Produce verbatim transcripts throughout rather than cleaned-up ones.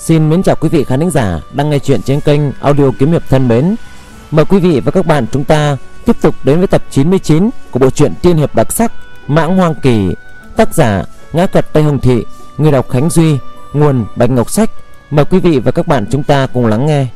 Xin mến chào quý vị khán thính giả đang nghe chuyện trên kênh audio kiếm hiệp thân mến. Mời quý vị và các bạn chúng ta tiếp tục đến với tập chín mươi chín của bộ truyện tiên hiệp đặc sắc Mãng Hoang Kỳ, tác giả Ngã Cật Tây Hồng Thị, người đọc Khánh Duy, nguồn Bạch Ngọc Sách. Mời quý vị và các bạn chúng ta cùng lắng nghe.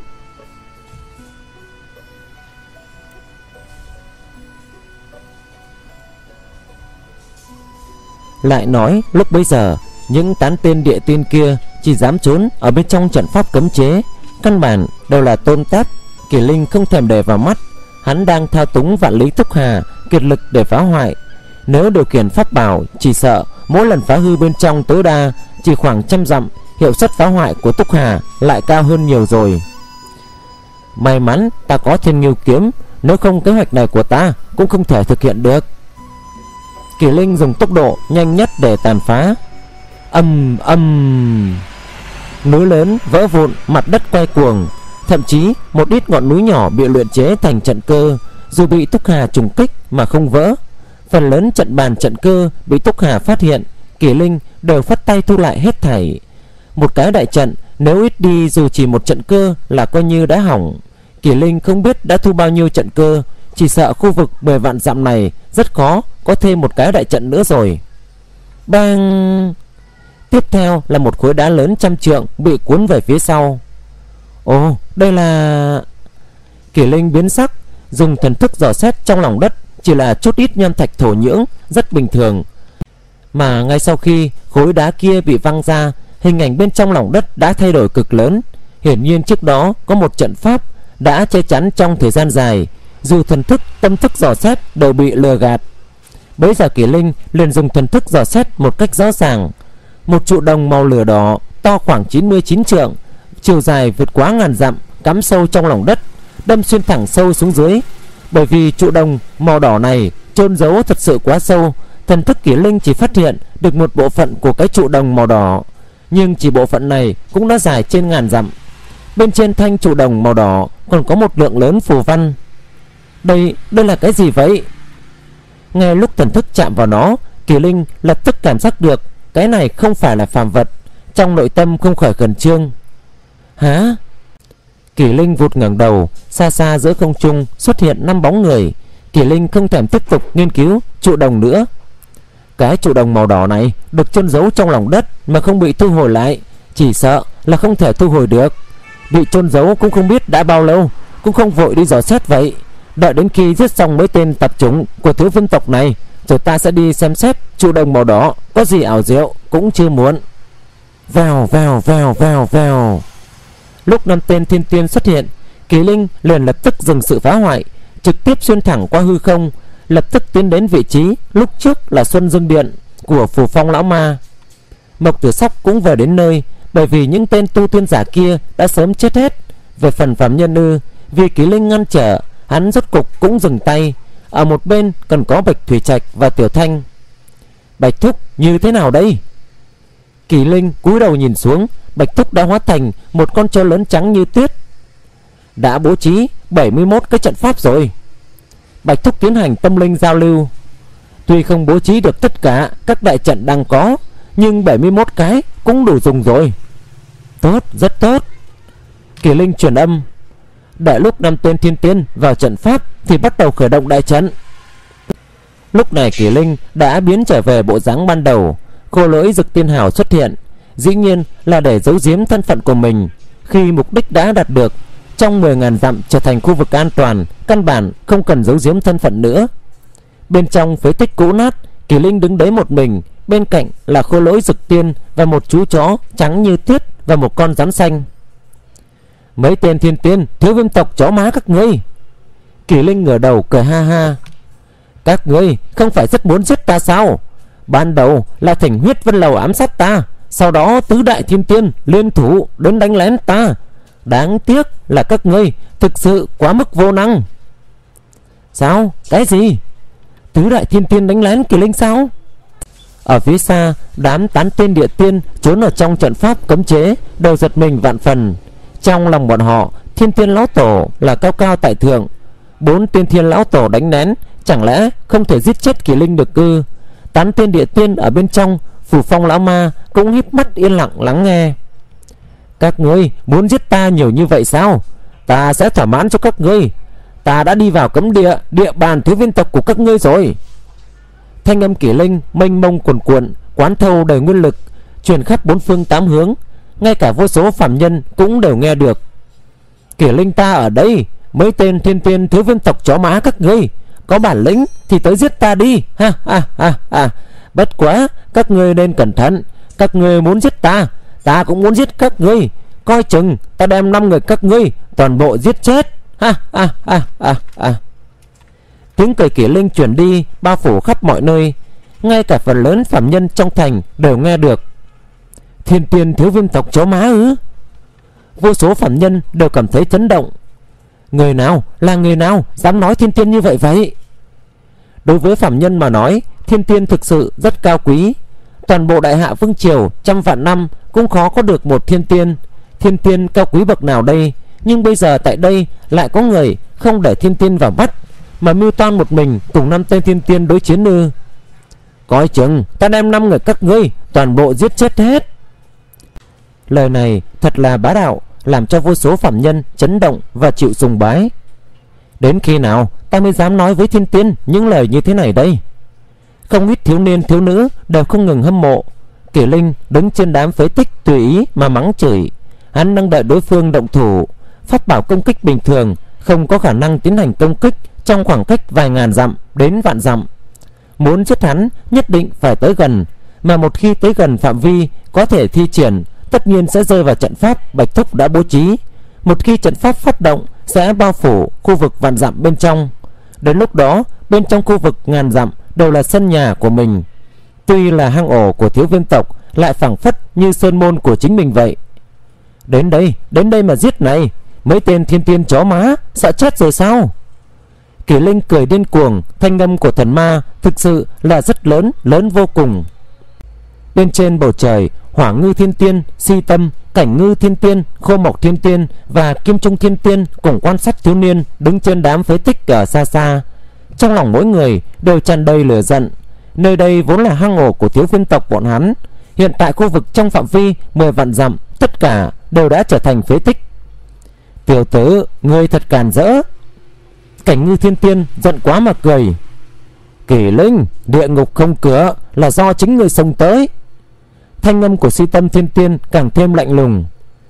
Lại nói lúc bấy giờ, những tán tên địa tiên kia chỉ dám trốn ở bên trong trận pháp cấm chế, căn bản đều là tôn tát. Kỳ Linh không thèm để vào mắt, hắn đang thao túng vạn lý thúc hà kiệt lực để phá hoại. Nếu điều khiển pháp bảo, chỉ sợ mỗi lần phá hư bên trong tối đa chỉ khoảng trăm dặm, hiệu suất phá hoại của Túc Hà lại cao hơn nhiều rồi. May mắn ta có Thiên Nghiêu kiếm, nếu không kế hoạch này của ta cũng không thể thực hiện được. Kỳ Linh dùng tốc độ nhanh nhất để tàn phá. Âm âm, núi lớn vỡ vụn, mặt đất quay cuồng, thậm chí một ít ngọn núi nhỏ bị luyện chế thành trận cơ, dù bị Túc Hà trùng kích mà không vỡ. Phần lớn trận bàn trận cơ bị Túc Hà phát hiện, Kỳ Linh đều phất tay thu lại hết thảy. Một cái đại trận nếu ít đi dù chỉ một trận cơ là coi như đã hỏng. Kỳ Linh không biết đã thu bao nhiêu trận cơ, chỉ sợ khu vực mười vạn dặm này rất khó có thêm một cái đại trận nữa rồi. Bang! Tiếp theo là một khối đá lớn trăm trượng bị cuốn về phía sau. Ồ, đây là... Kỳ Linh biến sắc, dùng thần thức dò xét trong lòng đất, chỉ là chút ít nham thạch thổ nhưỡng, rất bình thường. Mà ngay sau khi khối đá kia bị văng ra, hình ảnh bên trong lòng đất đã thay đổi cực lớn. Hiển nhiên trước đó có một trận pháp đã che chắn trong thời gian dài, dù thần thức tâm thức dò xét đều bị lừa gạt. Bấy giờ Kỳ Linh liền dùng thần thức dò xét một cách rõ ràng. Một trụ đồng màu lửa đỏ to khoảng chín mươi chín trượng, chiều dài vượt quá ngàn dặm, cắm sâu trong lòng đất, đâm xuyên thẳng sâu xuống dưới. Bởi vì trụ đồng màu đỏ này chôn giấu thật sự quá sâu, thần thức Kỳ Linh chỉ phát hiện được một bộ phận của cái trụ đồng màu đỏ, nhưng chỉ bộ phận này cũng đã dài trên ngàn dặm. Bên trên thanh trụ đồng màu đỏ còn có một lượng lớn phù văn. Đây, đây là cái gì vậy? Ngay lúc thần thức chạm vào nó, Kỳ Linh lập tức cảm giác được cái này không phải là phàm vật, trong nội tâm không khỏi khẩn trương. Hả? Kỳ Linh vụt ngẩng đầu, xa xa giữa không trung xuất hiện năm bóng người. Kỳ Linh không thèm tiếp tục nghiên cứu trụ đồng nữa. Cái trụ đồng màu đỏ này được chôn giấu trong lòng đất mà không bị thu hồi lại, chỉ sợ là không thể thu hồi được. Bị chôn giấu cũng không biết đã bao lâu, cũng không vội đi dò xét vậy. Đợi đến khi giết xong mấy tên tập chủng của thiếu vương tộc này, rồi ta sẽ đi xem xét trụ đồng màu đỏ có gì ảo diệu cũng chưa muộn. Vèo vèo vèo vèo vèo. Lúc năm tên thiên tiên xuất hiện, Kỳ Linh liền lập tức dừng sự phá hoại, trực tiếp xuyên thẳng qua hư không, lập tức tiến đến vị trí lúc trước là Xuân Dương Điện của Phù Phong lão ma. Mộc Tử Sóc cũng về đến nơi, bởi vì những tên tu tiên giả kia đã sớm chết hết. Về phần phạm nhân ư, vì Kỳ Linh ngăn trở, hắn rốt cục cũng dừng tay. Ở một bên còn có Bạch Thủy Trạch và Tiểu Thanh. Bạch Thúc như thế nào đây? Kỳ Linh cúi đầu nhìn xuống, Bạch Thúc đã hóa thành một con trâu lớn trắng như tuyết, đã bố trí bảy mươi mốt cái trận pháp rồi. Bạch Thúc tiến hành tâm linh giao lưu. Tuy không bố trí được tất cả các đại trận đang có, nhưng bảy mươi mốt cái cũng đủ dùng rồi. Tốt, rất tốt. Kỳ Linh truyền âm. Đợi lúc năm tên thiên tiên vào trận pháp thì bắt đầu khởi động đại trận. Lúc này Kỳ Linh đã biến trở về bộ dáng ban đầu. Khô lỗi Dực Tiên Hào xuất hiện, dĩ nhiên là để giấu giếm thân phận của mình. Khi mục đích đã đạt được, trong mười ngàn dặm trở thành khu vực an toàn, căn bản không cần giấu giếm thân phận nữa. Bên trong phế tích cũ nát, Kỳ Linh đứng đấy một mình, bên cạnh là Khô lỗi Dực Tiên và một chú chó trắng như tuyết và một con rắn xanh. Mấy tên thiên tiên thiếu viêm tộc chó má các ngươi. Kỳ Linh ngửa đầu cười ha ha. Các ngươi không phải rất muốn giết ta sao? Ban đầu là Thỉnh Huyết Vân Lầu ám sát ta, sau đó tứ đại thiên tiên liên thủ đến đánh lén ta. Đáng tiếc là các ngươi thực sự quá mức vô năng. Sao? Cái gì? Tứ đại thiên tiên đánh lén Kỳ Linh sao? Ở phía xa, đám tán tiên địa tiên trốn ở trong trận pháp cấm chế đều giật mình vạn phần. Trong lòng bọn họ, Thiên Tiên lão tổ là cao cao tại thượng, bốn tiên thiên lão tổ đánh nén, chẳng lẽ không thể giết chết Kỳ Linh được ư? Tán tiên địa tiên ở bên trong Phù Phong lão ma cũng híp mắt yên lặng lắng nghe. Các ngươi muốn giết ta nhiều như vậy sao? Ta sẽ thỏa mãn cho các ngươi. Ta đã đi vào cấm địa, địa bàn thiếu viên tộc của các ngươi rồi. Thanh âm Kỷ Linh mênh mông cuồn cuộn, quán thâu đầy nguyên lực, truyền khắp bốn phương tám hướng, ngay cả vô số phàm nhân cũng đều nghe được. Kỷ Linh ta ở đây, mấy tên thiên tiên thiếu viên tộc chó má các ngươi, có bản lĩnh thì tới giết ta đi. Ha ha ha ha. Bất quá các ngươi nên cẩn thận, các ngươi muốn giết ta, ta cũng muốn giết các ngươi. Coi chừng ta đem năm người các ngươi toàn bộ giết chết. Ha ha ha ha ha. Tiếng cười Kỷ Linh truyền đi, bao phủ khắp mọi nơi, ngay cả phần lớn phàm nhân trong thành đều nghe được. Thiên tiên thiếu viên tộc chó má ư? Vô số phàm nhân đều cảm thấy chấn động. Người nào là người nào dám nói thiên tiên như vậy vậy? Đối với phàm nhân mà nói, thiên tiên thực sự rất cao quý. Toàn bộ Đại Hạ vương triều trăm vạn năm cũng khó có được một thiên tiên. Thiên tiên cao quý bậc nào đây? Nhưng bây giờ tại đây lại có người không để thiên tiên vào mắt, mà mưu toan một mình cùng năm tên thiên tiên đối chiến ư? Coi chừng ta đem năm người các ngươi toàn bộ giết chết hết. Lời này thật là bá đạo, làm cho vô số phàm nhân chấn động và chịu sùng bái. Đến khi nào ta mới dám nói với thiên tiên những lời như thế này đây? Không ít thiếu niên thiếu nữ đều không ngừng hâm mộ. Kỷ Linh đứng trên đám phế tích tùy ý mà mắng chửi. Hắn đang đợi đối phương động thủ. Pháp bảo công kích bình thường không có khả năng tiến hành công kích trong khoảng cách vài ngàn dặm đến vạn dặm. Muốn giết hắn nhất định phải tới gần, mà một khi tới gần phạm vi có thể thi triển, tất nhiên sẽ rơi vào trận pháp Bạch Thúc đã bố trí. Một khi trận pháp phát động sẽ bao phủ khu vực vạn dặm bên trong. Đến lúc đó bên trong khu vực ngàn dặm đều là sân nhà của mình. Tuy là hang ổ của thiếu viên tộc, lại phảng phất như sơn môn của chính mình vậy. Đến đây, đến đây mà giết này. Mấy tên thiên tiên chó má, sợ chết rồi sao? Kỷ Linh cười điên cuồng. Thanh âm của thần ma thực sự là rất lớn, lớn vô cùng. Bên trên bầu trời, Hỏa Ngư Thiên Tiên, Si Tâm, Cảnh Ngư Thiên Tiên, Khô Mộc Thiên Tiên và Kim Trung Thiên Tiên cùng quan sát thiếu niên đứng trên đám phế tích ở xa xa. Trong lòng mỗi người đều tràn đầy lửa giận. Nơi đây vốn là hang ổ của thiếu viên tộc bọn hắn. Hiện tại khu vực trong phạm vi mười vạn dặm tất cả đều đã trở thành phế tích. Tiểu tử, ngươi thật càn rỡ. Cảnh Ngư Thiên Tiên giận quá mà cười. Kỷ Linh, địa ngục không cửa là do chính ngươi xông tới. Thanh âm của Si Tâm Thiên Tiên càng thêm lạnh lùng.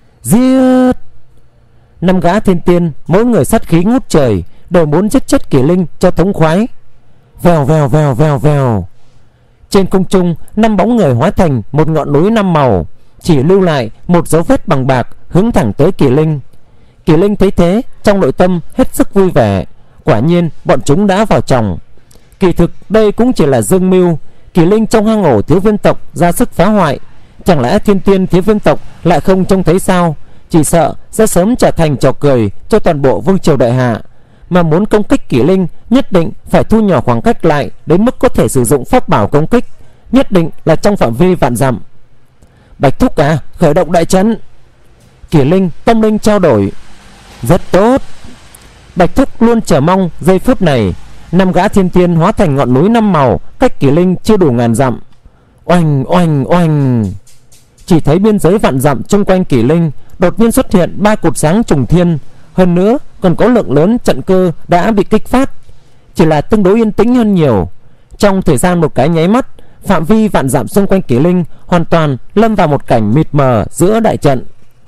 Giết! Năm gã thiên tiên mỗi người sát khí ngút trời, đều muốn giết chết Kỷ Linh cho thống khoái. Vèo vèo vèo vèo vèo. Trên không trung, năm bóng người hóa thành một ngọn núi năm màu, chỉ lưu lại một dấu vết bằng bạc hướng thẳng tới Kỷ Linh. Kỷ Linh thấy thế, trong nội tâm hết sức vui vẻ. Quả nhiên bọn chúng đã vào chồng. Kỳ thực đây cũng chỉ là dương mưu. Kỷ Linh trong hang ổ thiếu viên tộc ra sức phá hoại. Chẳng lẽ thiên tiên thiếu viên tộc lại không trông thấy sao? Chỉ sợ sẽ sớm trở thành trò cười cho toàn bộ vương triều Đại Hạ. Mà muốn công kích Kỷ Linh, nhất định phải thu nhỏ khoảng cách lại đến mức có thể sử dụng pháp bảo công kích, nhất định là trong phạm vi vạn dặm. Bạch Thúc à, khởi động đại trận. Kỷ Linh tâm linh trao đổi. Rất tốt. Bạch Thúc luôn chờ mong giây phút này. Năm gã thiên tiên hóa thành ngọn núi năm màu, cách Kỷ Linh chưa đủ ngàn dặm. Oanh oanh oanh. Chỉ thấy biên giới vạn dặm xung quanh Kỷ Linh đột nhiên xuất hiện ba cột sáng trùng thiên. Hơn nữa còn có lượng lớn trận cơ đã bị kích phát. Chỉ là tương đối yên tĩnh hơn nhiều. Trong thời gian một cái nháy mắt, phạm vi vạn dặm xung quanh Kỷ Linh hoàn toàn lâm vào một cảnh mịt mờ giữa đại trận.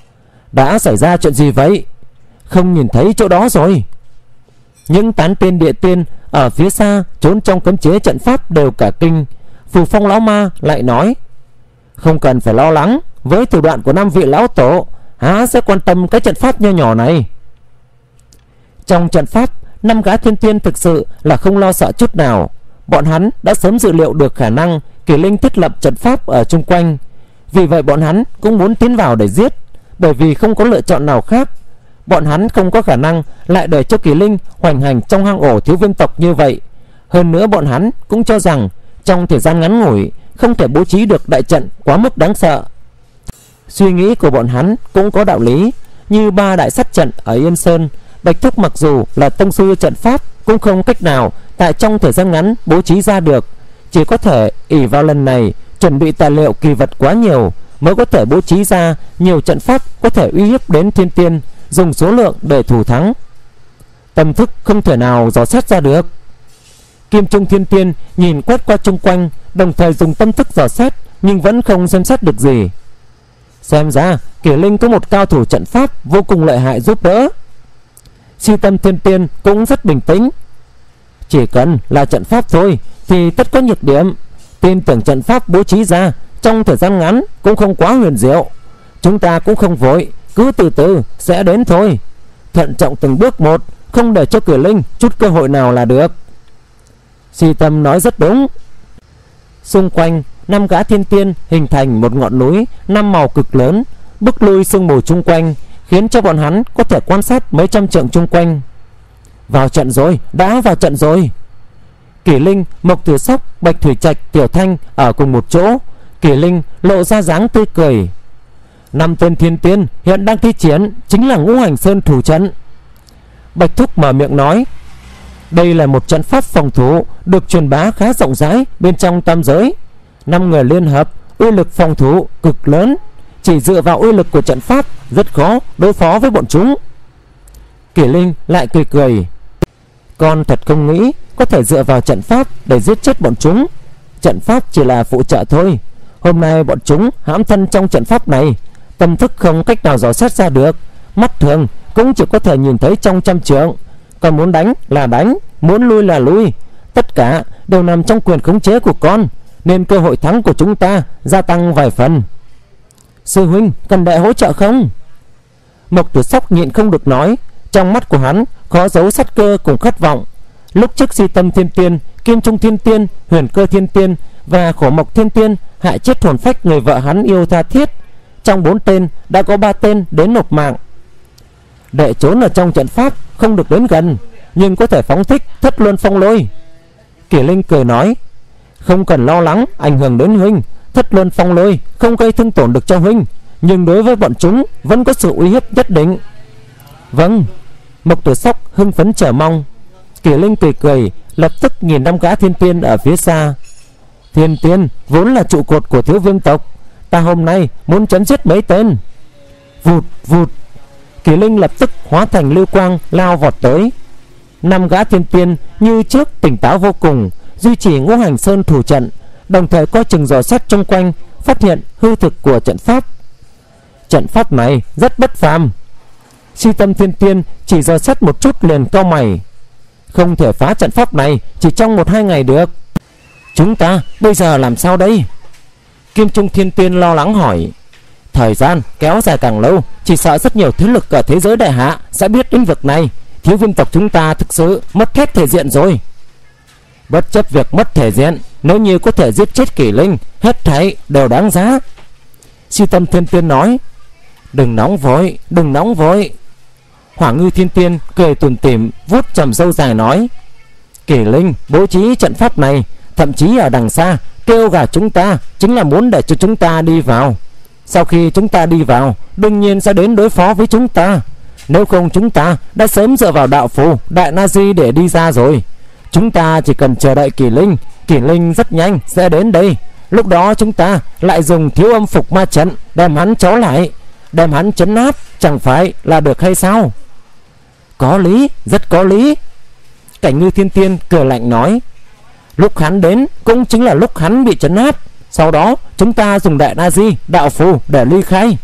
Đã xảy ra chuyện gì vậy? Không nhìn thấy chỗ đó rồi. Những tán tiên địa tiên ở phía xa trốn trong cấm chế trận pháp đều cả kinh. Phù Phong lão ma lại nói: không cần phải lo lắng, với thủ đoạn của năm vị lão tổ, há sẽ quan tâm cái trận pháp nho nhỏ này. Trong trận pháp, năm gã thiên tiên thực sự là không lo sợ chút nào. Bọn hắn đã sớm dự liệu được khả năng Kỷ Linh thiết lập trận pháp ở chung quanh. Vì vậy bọn hắn cũng muốn tiến vào để giết, bởi vì không có lựa chọn nào khác. Bọn hắn không có khả năng lại để cho Kỷ Linh hoành hành trong hang ổ thiếu viên tộc như vậy. Hơn nữa bọn hắn cũng cho rằng trong thời gian ngắn ngủi không thể bố trí được đại trận quá mức đáng sợ. Suy nghĩ của bọn hắn cũng có đạo lý. Như ba đại sát trận ở Yên Sơn, Bạch Thúc mặc dù là tông sư trận pháp cũng không cách nào tại trong thời gian ngắn bố trí ra được. Chỉ có thể ỷ vào lần này chuẩn bị tài liệu kỳ vật quá nhiều, mới có thể bố trí ra nhiều trận pháp có thể uy hiếp đến thiên tiên, dùng số lượng để thủ thắng. Tâm thức không thể nào dò xét ra được. Kim Trung Thiên Tiên nhìn quét qua chung quanh, đồng thời dùng tâm thức dò xét nhưng vẫn không xem xét được gì. Xem ra Kỷ Linh có một cao thủ trận pháp vô cùng lợi hại giúp đỡ. Si Tâm Thiên Tiên cũng rất bình tĩnh. Chỉ cần là trận pháp thôi thì tất có nhược điểm. Tin tưởng trận pháp bố trí ra trong thời gian ngắn cũng không quá huyền diệu. Chúng ta cũng không vội, cứ từ từ sẽ đến thôi. Thận trọng từng bước một, không để cho Kỷ Linh chút cơ hội nào là được. Si Tâm nói rất đúng. Xung quanh năm gã thiên tiên hình thành một ngọn núi năm màu cực lớn, bức lui sương mù chung quanh, khiến cho bọn hắn có thể quan sát mấy trăm trượng chung quanh. Vào trận rồi, đã vào trận rồi. Kỷ Linh, Mộc Tử Sóc, Bạch Thủy Trạch, Tiểu Thanh ở cùng một chỗ. Kỷ Linh lộ ra dáng tươi cười. Năm tên thiên tiên hiện đang thi chiến chính là Ngũ Hành Sơn thủ trận. Bạch Thúc mở miệng nói, đây là một trận pháp phòng thủ được truyền bá khá rộng rãi bên trong tam giới. Năm người liên hợp, uy lực phòng thủ cực lớn. Chỉ dựa vào uy lực của trận pháp rất khó đối phó với bọn chúng. Kỷ Linh lại cười cười, con thật không nghĩ có thể dựa vào trận pháp để giết chết bọn chúng. Trận pháp chỉ là phụ trợ thôi. Hôm nay bọn chúng hãm thân trong trận pháp này, tâm thức không cách nào dò xét ra được, mắt thường cũng chỉ có thể nhìn thấy trong trăm trượng. Còn muốn đánh là đánh, muốn lui là lui, tất cả đều nằm trong quyền khống chế của con, nên cơ hội thắng của chúng ta gia tăng vài phần. Sư huynh cần đệ hỗ trợ không? Mộc Tử Sóc nhịn không được nói, trong mắt của hắn khó giấu sát cơ cùng khát vọng. Lúc trước Si Tâm Thiên Tiên, Kim Trung Thiên Tiên, Huyền Cơ Thiên Tiên và Khổ Mộc Thiên Tiên hại chết hồn phách người vợ hắn yêu tha thiết. Trong bốn tên đã có ba tên đến nộp mạng. Đệ trốn ở trong trận pháp, không được đến gần, nhưng có thể phóng thích Thất Luân Phong Lôi. Kỷ Linh cười nói, không cần lo lắng ảnh hưởng đến huynh. Thất Luân Phong Lôi không gây thương tổn được cho huynh, nhưng đối với bọn chúng vẫn có sự uy hiếp nhất định. Vâng. Mộc Tử Sóc hưng phấn chờ mong. Kỷ Linh cười cười, lập tức nhìn năm gã thiên tiên ở phía xa. Thiên tiên vốn là trụ cột của Thiếu Vương tộc, ta hôm nay muốn chấm dứt mấy tên. Vụt vụt. Kỷ Linh lập tức hóa thành lưu quang lao vọt tới. Năm gã thiên tiên như trước tỉnh táo vô cùng, duy trì Ngũ Hành Sơn thủ trận, đồng thời coi chừng dò xét chung quanh, phát hiện hư thực của trận pháp. Trận pháp này rất bất phàm. Si Tâm Thiên Tiên chỉ dò xét một chút liền cau mày. Không thể phá trận pháp này chỉ trong một hai ngày được. Chúng ta bây giờ làm sao đây? Kim Trung Thiên Tiên lo lắng hỏi. Thời gian kéo dài càng lâu, chỉ sợ rất nhiều thế lực ở thế giới đại hạ sẽ biết đến việc này. Thiếu Vương tộc chúng ta thực sự mất hết thể diện rồi. Bất chấp việc mất thể diện, nếu như có thể giết chết Kỷ Linh, hết thảy đều đáng giá. Si Tâm Thiên Tiên nói. Đừng nóng vội, đừng nóng vội. Hỏa Ngư Thiên Tiên cười tủm tỉm, vuốt trầm râu dài nói, Kỷ Linh bố trí trận pháp này, thậm chí ở đằng xa kêu gào chúng ta, chính là muốn để cho chúng ta đi vào. Sau khi chúng ta đi vào, đương nhiên sẽ đến đối phó với chúng ta. Nếu không chúng ta đã sớm dựa vào đạo phù Đại Na Di để đi ra rồi. Chúng ta chỉ cần chờ đợi Kỷ Linh, Kỷ Linh rất nhanh sẽ đến đây. Lúc đó chúng ta lại dùng Thiếu Âm Phục Ma trận đem hắn trói lại, đem hắn trấn áp, chẳng phải là được hay sao? Có lý, rất có lý. Cảnh Ngư Thiên Tiên cười lạnh nói, lúc hắn đến cũng chính là lúc hắn bị trấn áp. Sau đó chúng ta dùng Đại Na Di đạo phù để ly khai.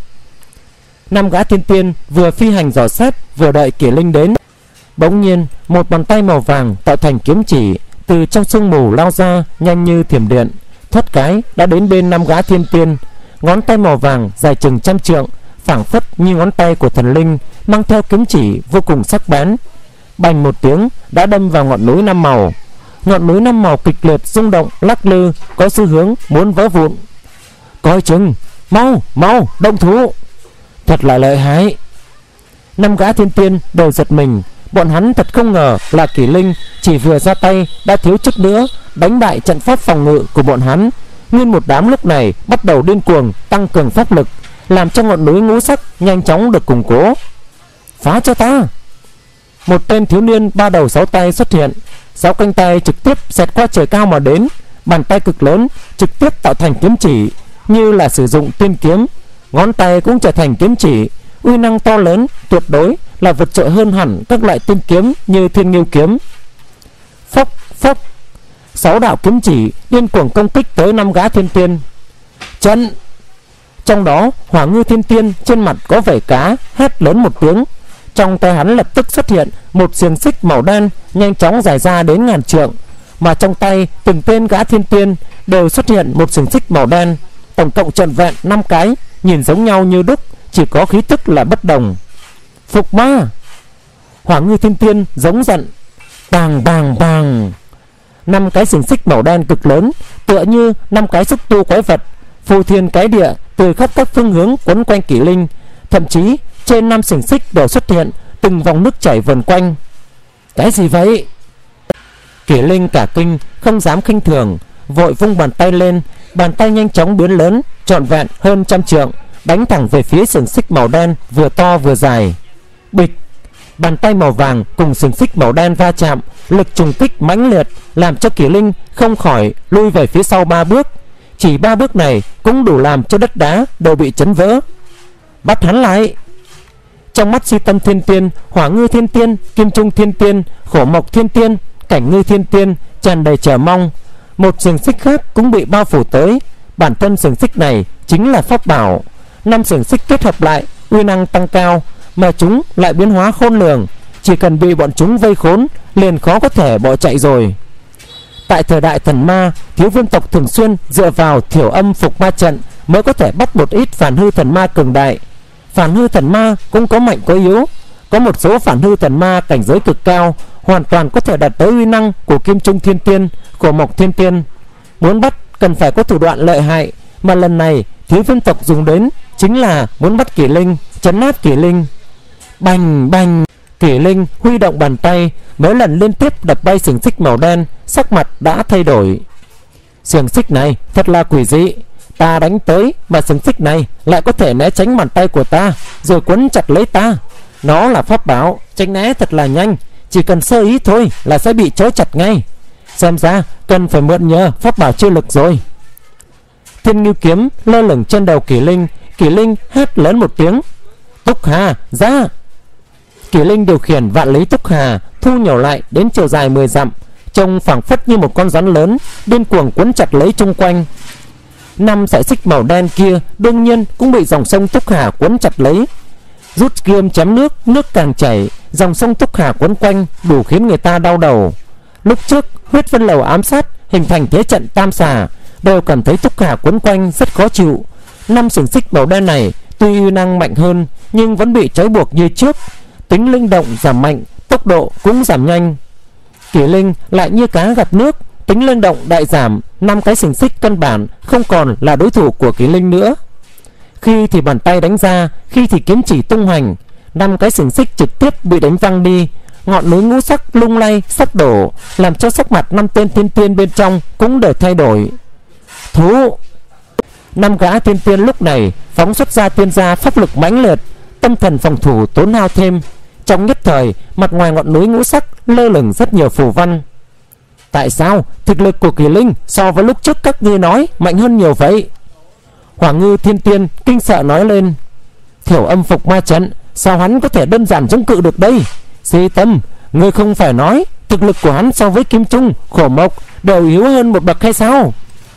Năm gã thiên tiên vừa phi hành dò xét, vừa đợi Kỷ Linh đến. Bỗng nhiên một bàn tay màu vàng tạo thành kiếm chỉ từ trong sương mù lao ra, nhanh như thiểm điện, thoát cái đã đến bên năm gã thiên tiên. Ngón tay màu vàng dài chừng trăm trượng, phảng phất như ngón tay của thần linh, mang theo kiếm chỉ vô cùng sắc bén. Bành một tiếng đã đâm vào ngọn núi năm màu. Ngọn núi năm màu kịch liệt rung động lắc lư, có xu hướng muốn vỡ vụn. Coi chừng, mau mau động thủ. Thật là lợi hại. Năm gã thiên tiên đều giật mình. Bọn hắn thật không ngờ là Kỷ Linh chỉ vừa ra tay đã thiếu chút nữa đánh bại trận pháp phòng ngự của bọn hắn. Nguyên một đám lúc này bắt đầu điên cuồng tăng cường pháp lực, làm cho ngọn núi ngũ sắc nhanh chóng được củng cố. Phá cho ta. Một tên thiếu niên ba đầu sáu tay xuất hiện, sáu cánh tay trực tiếp xẹt qua trời cao mà đến, bàn tay cực lớn trực tiếp tạo thành kiếm chỉ, như là sử dụng tiên kiếm, ngón tay cũng trở thành kiếm chỉ, uy năng to lớn, tuyệt đối là vượt trội hơn hẳn các loại tiên kiếm như Thiên Nghiêu kiếm. Phốc phốc, sáu đạo kiếm chỉ điên cuồng công kích tới năm gã thiên tiên. Trận. Trong đó Hỏa Ngư Thiên Tiên trên mặt có vảy cá hét lớn một tiếng, trong tay hắn lập tức xuất hiện một xiềng xích màu đen nhanh chóng dài ra đến ngàn trượng, mà trong tay từng tên gã thiên tiên đều xuất hiện một xiềng xích màu đen, tổng cộng trọn vẹn năm cái, nhìn giống nhau như đúc, chỉ có khí tức là bất đồng. Phục ma! Hỏa Ngư Thiên Tiên giống giận. Bàng bàng bàng, năm cái xiềng xích màu đen cực lớn tựa như năm cái xúc tu quái vật, phù thiên cái địa từ khắp các phương hướng quấn quanh Kỷ Linh, thậm chí trên năm xiềng xích đều xuất hiện từng vòng nước chảy vần quanh. Cái gì vậy? Kỷ Linh cả kinh, không dám khinh thường, vội vung bàn tay lên, bàn tay nhanh chóng biến lớn, trọn vẹn hơn trăm trượng, đánh thẳng về phía xiềng xích màu đen vừa to vừa dài. Bịch! Bàn tay màu vàng cùng xiềng xích màu đen va chạm, lực trùng kích mãnh liệt làm cho Kỷ Linh không khỏi lui về phía sau ba bước. Chỉ ba bước này cũng đủ làm cho đất đá đều bị chấn vỡ. Bắt hắn lại! Trong mắt Si Tâm Thiên Tiên, Hỏa Ngư Thiên Tiên, Kim Trung Thiên Tiên, Khổ Mộc Thiên Tiên, Cảnh Ngư Thiên Tiên tràn đầy chờ mong. Một xiềng xích khác cũng bị bao phủ tới. Bản thân xiềng xích này chính là pháp bảo. Năm xiềng xích kết hợp lại, uy năng tăng cao, mà chúng lại biến hóa khôn lường, chỉ cần bị bọn chúng vây khốn liền khó có thể bỏ chạy rồi. Tại thời đại thần ma, Thiếu Viêm tộc thường xuyên dựa vào thiểu âm phục ma trận mới có thể bắt một ít phản hư thần ma cường đại. Phản hư thần ma cũng có mạnh có yếu, có một số phản hư thần ma cảnh giới cực cao hoàn toàn có thể đạt tới uy năng của Kim Trung Thiên Tiên, của Mộc Thiên Tiên. Muốn bắt cần phải có thủ đoạn lợi hại, mà lần này Thiếu Viêm tộc dùng đến chính là muốn bắt Kỷ Linh, trấn áp Kỷ Linh. Bành bành, Kỷ Linh huy động bàn tay, mấy lần liên tiếp đập bay xiềng xích màu đen, sắc mặt đã thay đổi. Xiềng xích này thật là quỷ dị, ta đánh tới mà xiềng xích này lại có thể né tránh bàn tay của ta rồi quấn chặt lấy ta. Nó là pháp bảo, tránh né thật là nhanh, chỉ cần sơ ý thôi là sẽ bị trói chặt ngay. Xem ra cần phải mượn nhờ pháp bảo chiêu lực rồi. Thiên Ngưu kiếm lơ lửng trên đầu Kỷ Linh, Kỷ Linh hét lớn một tiếng. Túc Hà ra! Kỷ Linh điều khiển vạn lý Túc Hà thu nhỏ lại đến chiều dài mười dặm, trông phảng phất như một con rắn lớn điên cuồng quấn chặt lấy chung quanh. Năm sợi xích màu đen kia đương nhiên cũng bị dòng sông Túc Hà quấn chặt lấy. Rút kiếm chém nước, nước càng chảy, dòng sông Túc Hà quấn quanh đủ khiến người ta đau đầu. Lúc trước Huyết Vân Lầu ám sát hình thành thế trận tam xà, đều cảm thấy Túc Hà quấn quanh rất khó chịu. Năm xiềng xích màu đen này tuy uy năng mạnh hơn nhưng vẫn bị trói buộc như trước, tính linh động giảm mạnh, tốc độ cũng giảm nhanh. Kỷ Linh lại như cá gặp nước, tính linh động đại giảm, năm cái xiềng xích căn bản không còn là đối thủ của Kỷ Linh nữa. Khi thì bàn tay đánh ra, khi thì kiếm chỉ tung hoành, năm cái xiềng xích trực tiếp bị đánh văng đi, ngọn núi ngũ sắc lung lay sắp đổ, làm cho sắc mặt năm tên thiên tiên bên trong cũng đều thay đổi. Thú! Năm gã thiên tiên lúc này phóng xuất ra tiên gia pháp lực mãnh liệt, tâm thần phòng thủ tốn hao thêm. Trong nhất thời, mặt ngoài ngọn núi ngũ sắc lơ lửng rất nhiều phù văn. Tại sao thực lực của Kỷ Linh so với lúc trước các ngươi nói mạnh hơn nhiều vậy? Hỏa Ngư Thiên Tiên kinh sợ nói lên. Thiểu âm phục ma trận, sao hắn có thể đơn giản chống cự được đây? Si Tâm, ngươi không phải nói thực lực của hắn so với Kim Trung, Khổ Mộc đều yếu hơn một bậc hay sao?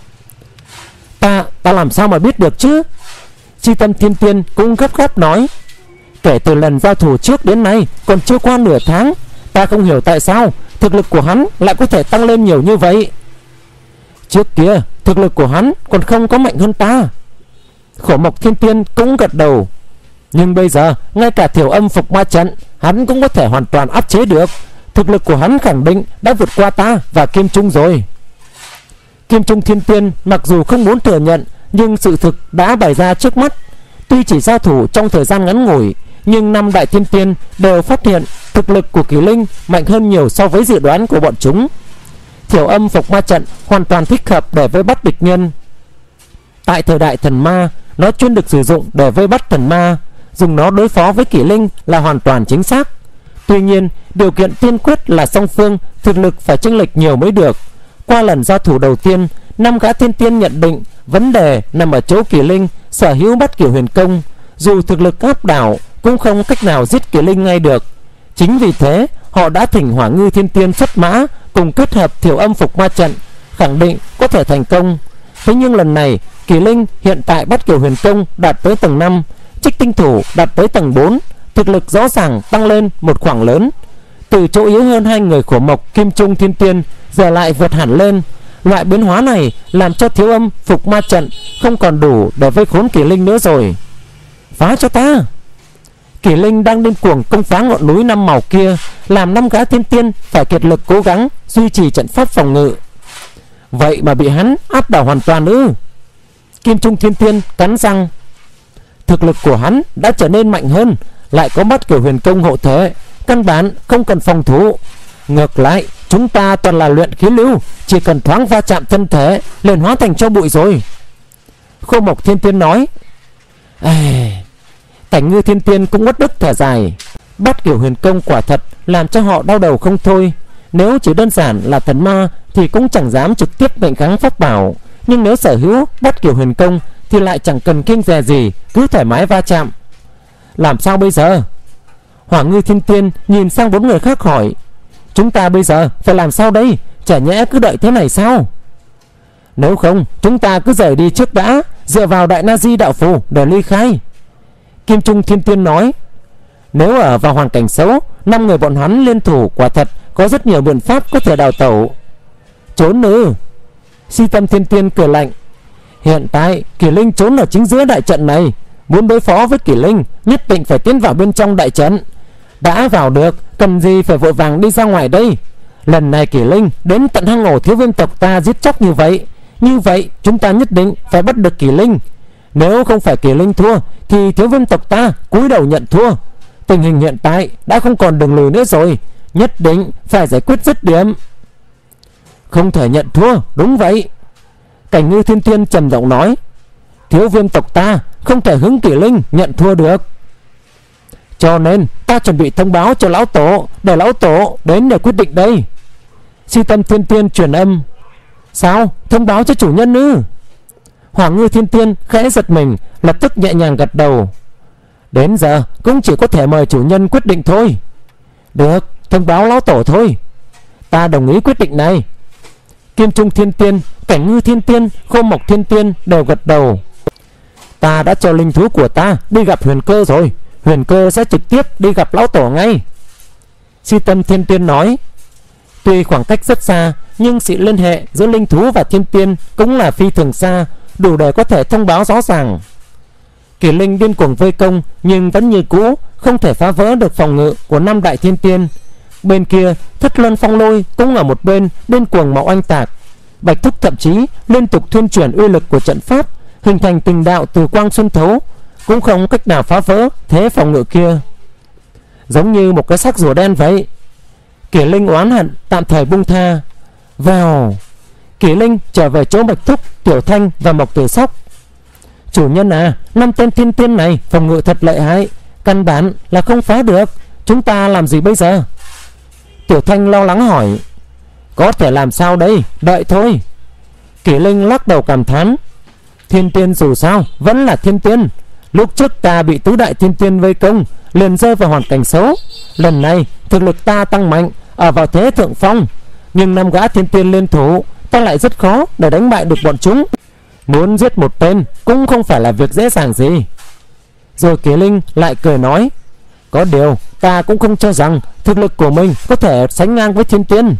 Ta, ta làm sao mà biết được chứ? Si Tâm Thiên Tiên cũng gấp gáp nói. Kể từ lần giao thủ trước đến nay còn chưa qua nửa tháng, ta không hiểu tại sao thực lực của hắn lại có thể tăng lên nhiều như vậy. Trước kia thực lực của hắn còn không có mạnh hơn ta. Khổ Mộc Thiên Tiên cũng gật đầu. Nhưng bây giờ ngay cả thiểu âm phục ma trận hắn cũng có thể hoàn toàn áp chế được. Thực lực của hắn khẳng định đã vượt qua ta và Kim Trung rồi. Kim Trung Thiên Tiên mặc dù không muốn thừa nhận, nhưng sự thực đã bày ra trước mắt. Tuy chỉ giao thủ trong thời gian ngắn ngủi, nhưng năm đại thiên tiên đều phát hiện thực lực của Kỷ Linh mạnh hơn nhiều so với dự đoán của bọn chúng. Thiểu âm phục ma trận hoàn toàn thích hợp để vây bắt địch nhân. Tại thời đại thần ma, nó chuyên được sử dụng để vây bắt thần ma, dùng nó đối phó với Kỷ Linh là hoàn toàn chính xác. Tuy nhiên, điều kiện tiên quyết là song phương thực lực phải chênh lệch nhiều mới được. Qua lần giao thủ đầu tiên, năm gã thiên tiên nhận định Vấn đề nằm ở chỗ Kỳ Linh sở hữu Bát Kiểu Huyền Công, dù thực lực áp đảo cũng không cách nào giết Kỳ Linh ngay được. Chính vì thế họ đã thỉnh Hỏa Ngư Thiên Tiên xuất mã cùng kết hợp Thiểu Âm Phục Ma Trận, khẳng định có thể thành công. Thế nhưng lần này Kỳ Linh hiện tại Bát Kiểu Huyền Công đạt tới tầng năm, Trích Tinh Thủ đạt tới tầng bốn, thực lực rõ ràng tăng lên một khoảng lớn. Từ chỗ yếu hơn hai người của Mộc Kim Trung Thiên Tiên giờ lại vượt hẳn lên. Loại biến hóa này làm cho Thiếu Âm Phục Ma Trận không còn đủ để vây khốn Kỳ Linh nữa rồi. Phá cho ta! Kỳ Linh đang điên cuồng công phá ngọn núi năm màu kia, làm năm gã thiên tiên phải kiệt lực cố gắng duy trì trận pháp phòng ngự. Vậy mà bị hắn áp đảo hoàn toàn ư? Kim Trung Thiên Tiên cắn răng. Thực lực của hắn đã trở nên mạnh hơn, lại có Bát Kiểu Huyền Công hộ thể, căn bản không cần phòng thủ. Ngược lại chúng ta toàn là luyện khí lưu, chỉ cần thoáng va chạm thân thể liền hóa thành tro bụi rồi. Khô Mộc Thiên Tiên nói. Ê, Cảnh Ngư Thiên Tiên cũng uất ức thở dài. Bát Kiểu Huyền Công quả thật làm cho họ đau đầu không thôi. Nếu chỉ đơn giản là thần ma thì cũng chẳng dám trực tiếp mệnh kháng pháp bảo, nhưng nếu sở hữu Bát Kiểu Huyền Công thì lại chẳng cần kiêng dè gì, cứ thoải mái va chạm. Làm sao bây giờ? Hỏa Ngư Thiên Tiên nhìn sang bốn người khác hỏi. Chúng ta bây giờ phải làm sao đây? Chả nhẽ cứ đợi thế này sao? Nếu không chúng ta cứ rời đi trước đã, dựa vào Đại Na Di đạo phù để ly khai. Kim Trung Thiên Tiên nói. Nếu ở vào hoàn cảnh xấu, năm người bọn hắn liên thủ quả thật có rất nhiều biện pháp có thể đào tẩu. Trốn ư? Si Tâm Thiên Tiên cười lạnh. Hiện tại Kỳ Linh trốn ở chính giữa đại trận này, muốn đối phó với Kỳ Linh nhất định phải tiến vào bên trong đại trận. Đã vào được, cần gì phải vội vàng đi ra ngoài đây? Lần này Kỳ Linh đến tận hang ổ Thiếu Viêm tộc ta giết chóc như vậy, như vậy chúng ta nhất định phải bắt được Kỳ Linh. Nếu không phải Kỳ Linh thua thì Thiếu Viêm tộc ta cúi đầu nhận thua. Tình hình hiện tại đã không còn đường lùi nữa rồi, nhất định phải giải quyết dứt điểm. Không thể nhận thua, đúng vậy. Cảnh Ngư Thiên Tiên trầm giọng nói. Thiếu Viêm tộc ta không thể hứng Kỳ Linh nhận thua được, cho nên ta chuẩn bị thông báo cho lão tổ, để lão tổ đến để quyết định đây. Si Tâm Thiên Tiên truyền âm. Sao? Thông báo cho chủ nhân ư? Hỏa Ngư Thiên Tiên khẽ giật mình, lập tức nhẹ nhàng gật đầu. Đến giờ cũng chỉ có thể mời chủ nhân quyết định thôi. Được, thông báo lão tổ thôi. Ta đồng ý quyết định này. Kim Trung Thiên Tiên, Cảnh Ngư Thiên Tiên, Khô Mộc Thiên Tiên đều gật đầu. Ta đã cho linh thú của ta đi gặp Huyền Cơ rồi, Huyền Cơ sẽ trực tiếp đi gặp lão tổ ngay. Si Tâm Thiên Tiên nói. Tuy khoảng cách rất xa, nhưng sự liên hệ giữa linh thú và thiên tiên cũng là phi thường xa, đủ để có thể thông báo rõ ràng. Kỳ Linh điên cuồng vây công, nhưng vẫn như cũ không thể phá vỡ được phòng ngự của năm đại thiên tiên. Bên kia Thất Luân Phong Lôi cũng ở một bên điên cuồng mạo oanh tạc. Bạch Thúc thậm chí liên tục thuyên chuyển uy lực của trận pháp, hình thành tình đạo từ quang xuân thấu, cũng không cách nào phá vỡ thế phòng ngự kia. Giống như một cái xác rùa đen vậy. Kỳ Linh oán hận tạm thời buông tha. Vào. Kỳ Linh trở về chỗ Bạch Thúc, Tiểu Thanh và Mộc Tử Sóc. Chủ nhân à, năm tên thiên tiên này phòng ngự thật lợi hại, căn bản là không phá được. Chúng ta làm gì bây giờ? Tiểu Thanh lo lắng hỏi. Có thể làm sao đây, đợi thôi. Kỳ Linh lắc đầu cảm thán. Thiên tiên dù sao vẫn là thiên tiên. Lúc trước ta bị tứ đại thiên tiên vây công, liền rơi vào hoàn cảnh xấu. Lần này thực lực ta tăng mạnh, ở vào thế thượng phong, nhưng năm gã thiên tiên liên thủ, ta lại rất khó để đánh bại được bọn chúng. Muốn giết một tên cũng không phải là việc dễ dàng gì. Rồi Kỳ Linh lại cười nói. Có điều ta cũng không cho rằng thực lực của mình có thể sánh ngang với thiên tiên.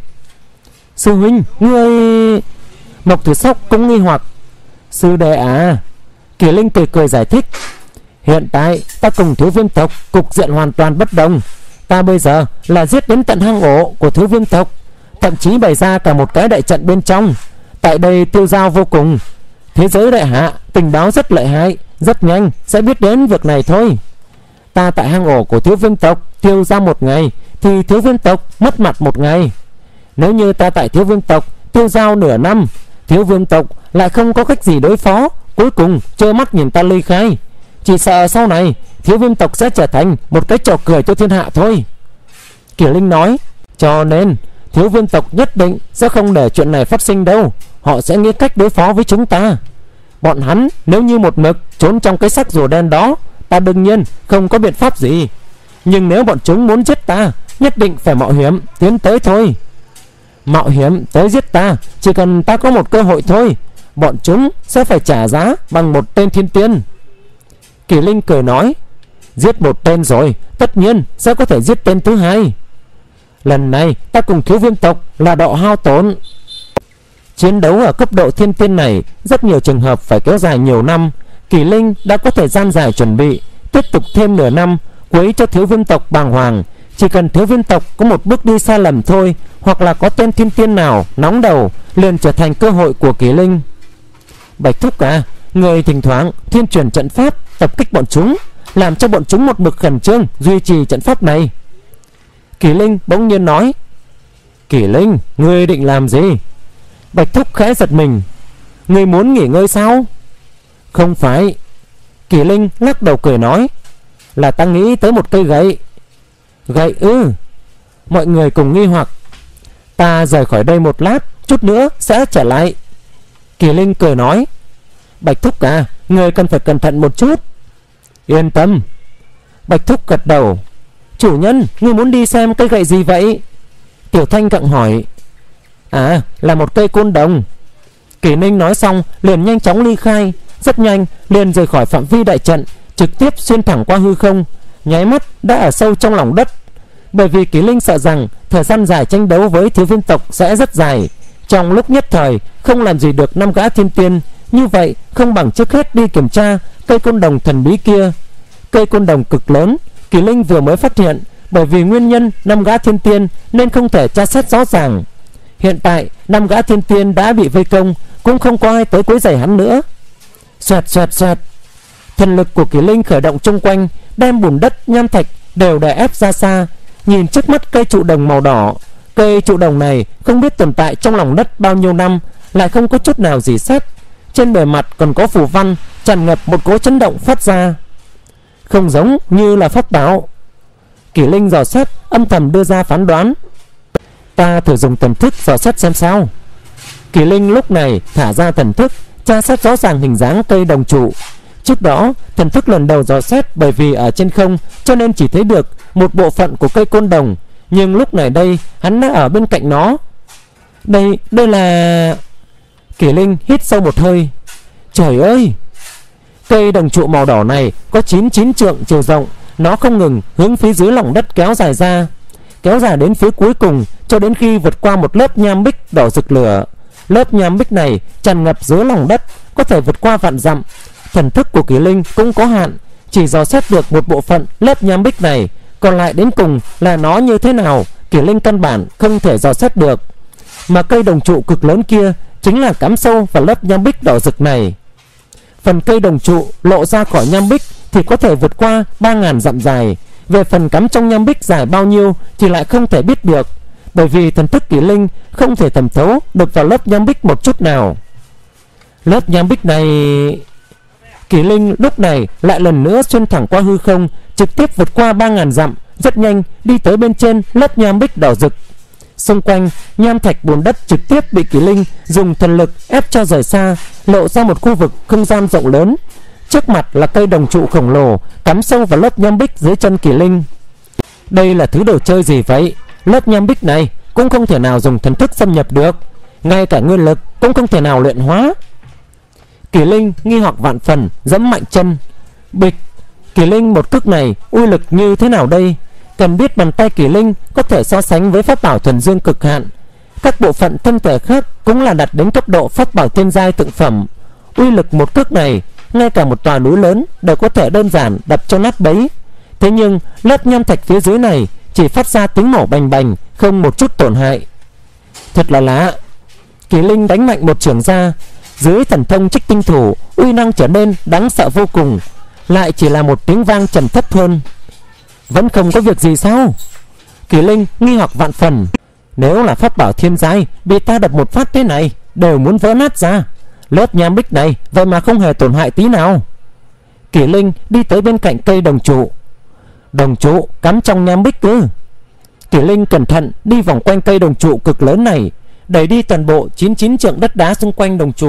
Sư huynh, ngươi... Mộc Tử Sóc cũng nghi hoặc. Sư đệ à? Kỳ Linh cười cười giải thích. Hiện tại ta cùng Thiếu Viêm tộc cục diện hoàn toàn bất đồng. Ta bây giờ là giết đến tận hang ổ của Thiếu Viêm tộc, thậm chí bày ra cả một cái đại trận bên trong. Tại đây tiêu dao vô cùng. Thế giới đại hạ tình báo rất lợi hại, rất nhanh sẽ biết đến việc này thôi. Ta tại hang ổ của Thiếu Viêm tộc tiêu ra một ngày thì Thiếu Viêm tộc mất mặt một ngày. Nếu như ta tại Thiếu Viêm tộc tiêu dao nửa năm, Thiếu Viêm tộc lại không có cách gì đối phó, cuối cùng trơ mắt nhìn ta ly khai. Chỉ sợ sau này Thiếu Viêm tộc sẽ trở thành một cái trò cười cho thiên hạ thôi. Kỳ Linh nói. Cho nên Thiếu Viêm tộc nhất định sẽ không để chuyện này phát sinh đâu. Họ sẽ nghĩ cách đối phó với chúng ta. Bọn hắn nếu như một mực trốn trong cái xác rùa đen đó, ta đương nhiên không có biện pháp gì. Nhưng nếu bọn chúng muốn giết ta, nhất định phải mạo hiểm tiến tới thôi. Mạo hiểm tới giết ta, chỉ cần ta có một cơ hội thôi, bọn chúng sẽ phải trả giá bằng một tên thiên tiên. Kỷ Linh cười nói, giết một tên rồi, tất nhiên sẽ có thể giết tên thứ hai. Lần này ta cùng Thiếu Viêm tộc là độ hao tổn. Chiến đấu ở cấp độ thiên tiên này rất nhiều trường hợp phải kéo dài nhiều năm. Kỷ Linh đã có thời gian dài chuẩn bị, tiếp tục thêm nửa năm quấy cho Thiếu Viêm tộc bàng hoàng. Chỉ cần Thiếu Viêm tộc có một bước đi sai lầm thôi, hoặc là có tên thiên tiên nào nóng đầu, liền trở thành cơ hội của Kỷ Linh. Bạch thúc à, người thỉnh thoảng thiên chuyển trận pháp tập kích bọn chúng, làm cho bọn chúng một mực khẩn trương duy trì trận pháp này. Kỷ Linh bỗng nhiên nói. Kỷ Linh, ngươi định làm gì? Bạch thúc khẽ giật mình. Ngươi muốn nghỉ ngơi sao? Không phải. Kỷ Linh lắc đầu cười nói, là ta nghĩ tới một cây gậy. Gậy ư? Mọi người cùng nghi hoặc. Ta rời khỏi đây một lát, chút nữa sẽ trở lại. Kỷ Linh cười nói, Bạch thúc à, người cần phải cẩn thận một chút. Yên tâm. Bạch thúc gật đầu. Chủ nhân, ngươi muốn đi xem cây gậy gì vậy? Tiểu Thanh cặng hỏi. À, là một cây côn đồng. Kỷ Ninh nói xong liền nhanh chóng ly khai, rất nhanh liền rời khỏi phạm vi đại trận, trực tiếp xuyên thẳng qua hư không, nháy mắt đã ở sâu trong lòng đất. Bởi vì Kỷ Linh sợ rằng thời gian dài tranh đấu với Thiếu Viêm tộc sẽ rất dài, trong lúc nhất thời không làm gì được năm gã thiên tiên, như vậy không bằng trước hết đi kiểm tra cây côn đồng thần bí kia. Cây côn đồng cực lớn, Kỷ Linh vừa mới phát hiện, bởi vì nguyên nhân năm gã thiên tiên nên không thể tra xét rõ ràng. Hiện tại năm gã thiên tiên đã bị vây công, cũng không có ai tới quấy rầy hắn nữa. Xoẹt xoẹt xoẹt, thần lực của Kỷ Linh khởi động chung quanh, đem bùn đất nham thạch đều đè ép ra xa. Nhìn trước mắt cây trụ đồng màu đỏ, cây trụ đồng này không biết tồn tại trong lòng đất bao nhiêu năm, lại không có chút nào rỉ sét, trên bề mặt còn có phù văn tràn ngập một cỗ chấn động phát ra, không giống như là pháp bảo. Kỷ Linh dò xét, âm thầm đưa ra phán đoán. Ta thử dùng thần thức dò xét xem sao. Kỷ Linh lúc này thả ra thần thức, tra xét rõ ràng hình dáng cây đồng trụ. Trước đó thần thức lần đầu dò xét bởi vì ở trên không, cho nên chỉ thấy được một bộ phận của cây côn đồng, nhưng lúc này đây hắn đã ở bên cạnh nó. Đây, đây là... Kỷ Linh hít sâu một hơi. Trời ơi, cây đồng trụ màu đỏ này có chín chín trượng chiều rộng, nó không ngừng hướng phía dưới lòng đất kéo dài ra, kéo dài đến phía cuối cùng, cho đến khi vượt qua một lớp nham bích đỏ rực lửa. Lớp nham bích này tràn ngập dưới lòng đất, có thể vượt qua vạn dặm. Thần thức của Kỷ Linh cũng có hạn, chỉ dò xét được một bộ phận lớp nham bích này, còn lại đến cùng là nó như thế nào, Kỷ Linh căn bản không thể dò xét được. Mà cây đồng trụ cực lớn kia chính là cắm sâu vào lớp nham bích đỏ rực này. Phần cây đồng trụ lộ ra khỏi nham bích thì có thể vượt qua ba ngàn dặm dài. Về phần cắm trong nham bích dài bao nhiêu thì lại không thể biết được, bởi vì thần thức Kỷ Linh không thể thẩm thấu được vào lớp nham bích một chút nào. Lớp nham bích này... Kỷ Linh lúc này lại lần nữa xuyên thẳng qua hư không, trực tiếp vượt qua ba ngàn dặm, rất nhanh đi tới bên trên lớp nham bích đỏ rực. Xung quanh nham thạch bùn đất trực tiếp bị Kỷ Linh dùng thần lực ép cho rời xa, lộ ra một khu vực không gian rộng lớn. Trước mặt là cây đồng trụ khổng lồ cắm sâu vào lớp nham bích dưới chân Kỷ Linh. Đây là thứ đồ chơi gì vậy? Lớp nham bích này cũng không thể nào dùng thần thức xâm nhập được, ngay cả nguyên lực cũng không thể nào luyện hóa. Kỷ Linh nghi hoặc vạn phần, giẫm mạnh chân. Bịch! Kỷ Linh một cước này uy lực như thế nào đây? Cần biết bàn tay Kỷ Linh có thể so sánh với pháp bảo thuần dương cực hạn, các bộ phận thân thể khác cũng là đạt đến cấp độ pháp bảo thiên giai thượng phẩm. Uy lực một cước này, ngay cả một tòa núi lớn đều có thể đơn giản đập cho nát bấy. Thế nhưng lớp nham thạch phía dưới này chỉ phát ra tiếng nổ bành bành, không một chút tổn hại. Thật là lạ. Kỷ Linh đánh mạnh một chưởng ra, dưới thần thông Trích Tinh Thủ, uy năng trở nên đáng sợ vô cùng, lại chỉ là một tiếng vang trầm thấp hơn. Vẫn không có việc gì sao? Kỷ Linh nghi hoặc vạn phần. Nếu là pháp bảo thiên giai, bị ta đập một phát thế này đều muốn vỡ nát ra. Lớp nham bích này vậy mà không hề tổn hại tí nào. Kỷ Linh đi tới bên cạnh cây đồng trụ. Đồng trụ cắm trong nham bích ư? Kỷ Linh cẩn thận đi vòng quanh cây đồng trụ cực lớn này, đẩy đi toàn bộ chín chín trượng đất đá xung quanh đồng trụ,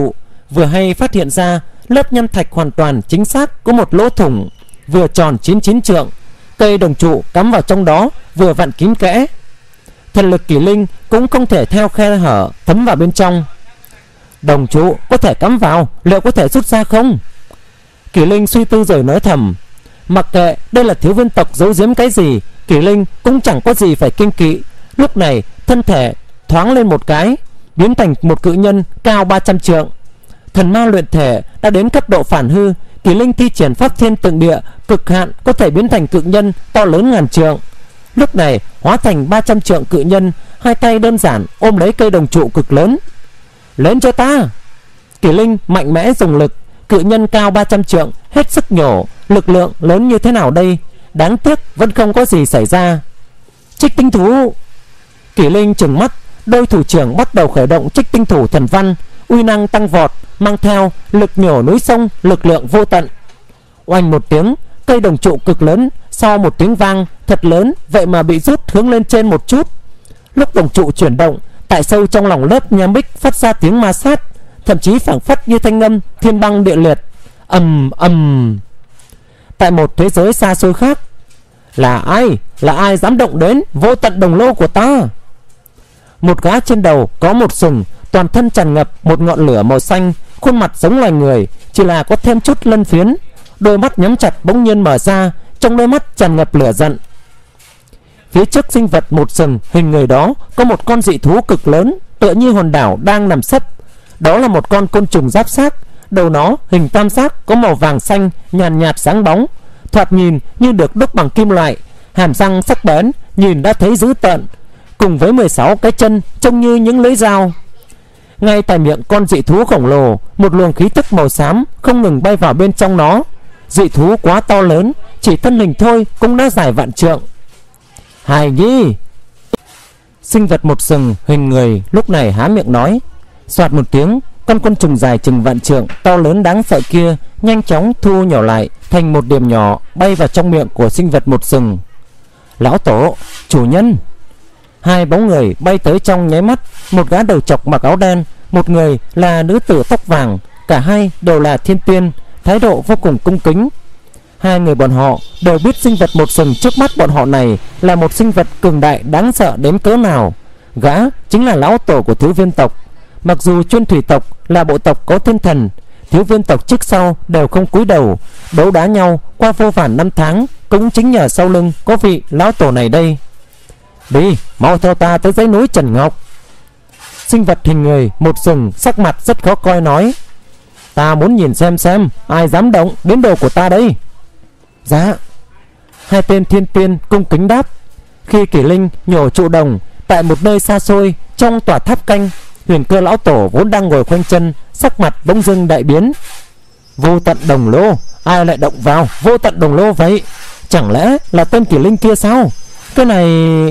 vừa hay phát hiện ra lớp nham thạch hoàn toàn chính xác có một lỗ thủng vừa tròn chín chín trượng, cây đồng trụ cắm vào trong đó vừa vặn kín kẽ. Thần lực Kỷ Linh cũng không thể theo khe hở thấm vào bên trong. Đồng trụ có thể cắm vào, liệu có thể rút ra không? Kỷ Linh suy tư rồi nói thầm, mặc kệ đây là Thiếu Viên tộc giấu giếm cái gì, Kỷ Linh cũng chẳng có gì phải kiêng kỵ. Lúc này thân thể thoáng lên một cái, biến thành một cự nhân cao ba trăm trượng. Thần ma luyện thể đã đến cấp độ phản hư, Kỷ Linh thi triển pháp thiên tượng địa cực hạn có thể biến thành cự nhân to lớn ngàn trượng. Lúc này hóa thành ba trăm trượng cự nhân, hai tay đơn giản ôm lấy cây đồng trụ cực lớn. Lên cho ta! Kỷ Linh mạnh mẽ dùng lực, cự nhân cao ba trăm trượng hết sức nhổ, lực lượng lớn như thế nào đây? Đáng tiếc vẫn không có gì xảy ra. Trích tinh thú! Kỷ Linh trừng mắt, đôi thủ trưởng bắt đầu khởi động trích tinh thủ thần văn, uy năng tăng vọt, mang theo lực nhổ núi sông, lực lượng vô tận. Oanh một tiếng, cây đồng trụ cực lớn sau một tiếng vang thật lớn vậy mà bị rút hướng lên trên một chút. Lúc đồng trụ chuyển động, tại sâu trong lòng lớp nham bích phát ra tiếng ma sát, thậm chí phảng phất như thanh âm thiên băng địa liệt. Ầm ầm. Tại một thế giới xa xôi khác, là ai là ai dám động đến vô tận đồng lô của ta? Một gã trên đầu có một sừng, toàn thân tràn ngập một ngọn lửa màu xanh, khuôn mặt giống loài người, chỉ là có thêm chút lân phiến. Đôi mắt nhắm chặt bỗng nhiên mở ra, trong đôi mắt tràn ngập lửa giận. Phía trước sinh vật một sừng hình người đó có một con dị thú cực lớn, tựa như hòn đảo đang nằm sấp. Đó là một con côn trùng giáp xác, đầu nó hình tam giác có màu vàng xanh nhàn nhạt, nhạt sáng bóng, thoạt nhìn như được đúc bằng kim loại, hàm răng sắc bén, nhìn đã thấy dữ tợn, cùng với mười sáu cái chân trông như những lưỡi dao. Ngay tại miệng con dị thú khổng lồ, một luồng khí tức màu xám không ngừng bay vào bên trong nó. Dị thú quá to lớn, chỉ thân hình thôi cũng đã dài vạn trượng. Hài nhi! Sinh vật một sừng hình người lúc này há miệng nói. Soạt một tiếng, con côn trùng dài chừng vạn trượng to lớn đáng sợ kia nhanh chóng thu nhỏ lại thành một điểm nhỏ, bay vào trong miệng của sinh vật một sừng. Lão tổ, chủ nhân! Hai bóng người bay tới trong nháy mắt, một gã đầu chọc mặc áo đen, một người là nữ tử tóc vàng, cả hai đều là thiên tiên, thái độ vô cùng cung kính. Hai người bọn họ đều biết sinh vật một sừng trước mắt bọn họ này là một sinh vật cường đại đáng sợ đến cỡ nào. Gã chính là lão tổ của Thiếu Viên tộc. Mặc dù chuyên thủy tộc là bộ tộc có thiên thần, Thiếu Viên tộc trước sau đều không cúi đầu, đấu đá nhau qua vô vàn năm tháng, cũng chính nhờ sau lưng có vị lão tổ này đây. Đi, mau theo ta tới dãy núi Trần Ngọc. Sinh vật hình người một sừng sắc mặt rất khó coi nói. Ta muốn nhìn xem xem ai dám động đến đồ của ta đây. Dạ. Hai tên thiên tiên cung kính đáp. Khi Kỷ Linh nhổ trụ đồng tại một nơi xa xôi trong tòa tháp canh, Huyền Cơ lão tổ vốn đang ngồi khoanh chân, sắc mặt bỗng dưng đại biến. Vô tận đồng lô, ai lại động vào vô tận đồng lô vậy? Chẳng lẽ là tên Kỷ Linh kia sao? Cái này...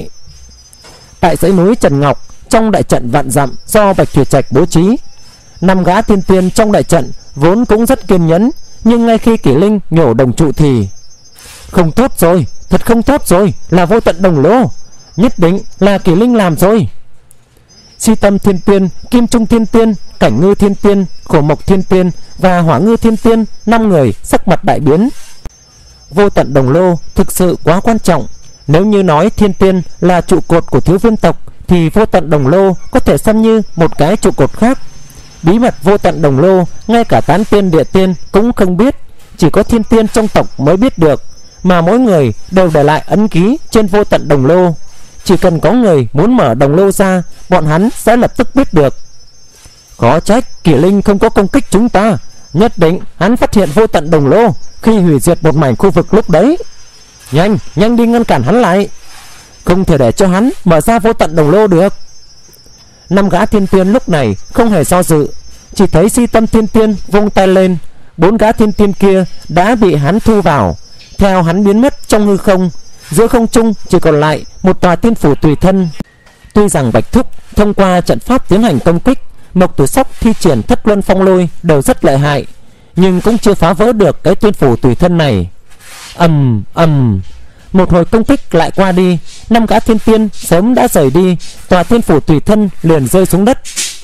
Tại dãy núi Trần Ngọc, trong đại trận vạn dặm do Bạch Thủy Trạch bố trí, năm gã thiên tiên trong đại trận vốn cũng rất kiên nhẫn, nhưng ngay khi Kỷ Linh nhổ đồng trụ thì không tốt rồi, thật không tốt rồi, là vô tận đồng lô, nhất định là Kỷ Linh làm rồi. Si Tâm thiên tiên, Kim Trung thiên tiên, Cảnh Ngư thiên tiên, Khổ Mộc thiên tiên và Hỏa Ngư thiên tiên, năm người sắc mặt đại biến. Vô tận đồng lô thực sự quá quan trọng. Nếu như nói thiên tiên là trụ cột của Thiếu Viên tộc, thì vô tận đồng lô có thể xem như một cái trụ cột khác. Bí mật vô tận đồng lô ngay cả tán tiên địa tiên cũng không biết, chỉ có thiên tiên trong tộc mới biết được, mà mỗi người đều để lại ấn ký trên vô tận đồng lô. Chỉ cần có người muốn mở đồng lô ra, bọn hắn sẽ lập tức biết được. Có trách Kỷ Linh không có công kích chúng ta, nhất định hắn phát hiện vô tận đồng lô khi hủy diệt một mảnh khu vực lúc đấy. Nhanh, nhanh đi ngăn cản hắn lại, không thể để cho hắn mở ra vô tận đồng lô được. Năm gã thiên tiên lúc này không hề do dự, chỉ thấy Si Tâm thiên tiên vung tay lên, bốn gã thiên tiên kia đã bị hắn thu vào. Theo hắn biến mất trong hư không, giữa không trung chỉ còn lại một tòa tiên phủ tùy thân. Tuy rằng Bạch Thúc thông qua trận pháp tiến hành công kích, Mộc Tử Sóc thi triển Thất Luân Phong Lôi đều rất lợi hại, nhưng cũng chưa phá vỡ được cái tiên phủ tùy thân này. Ầm ầm, một hồi công kích lại qua đi, năm gã thiên tiên sớm đã rời đi, tòa tiên phủ tùy thân liền rơi xuống đất.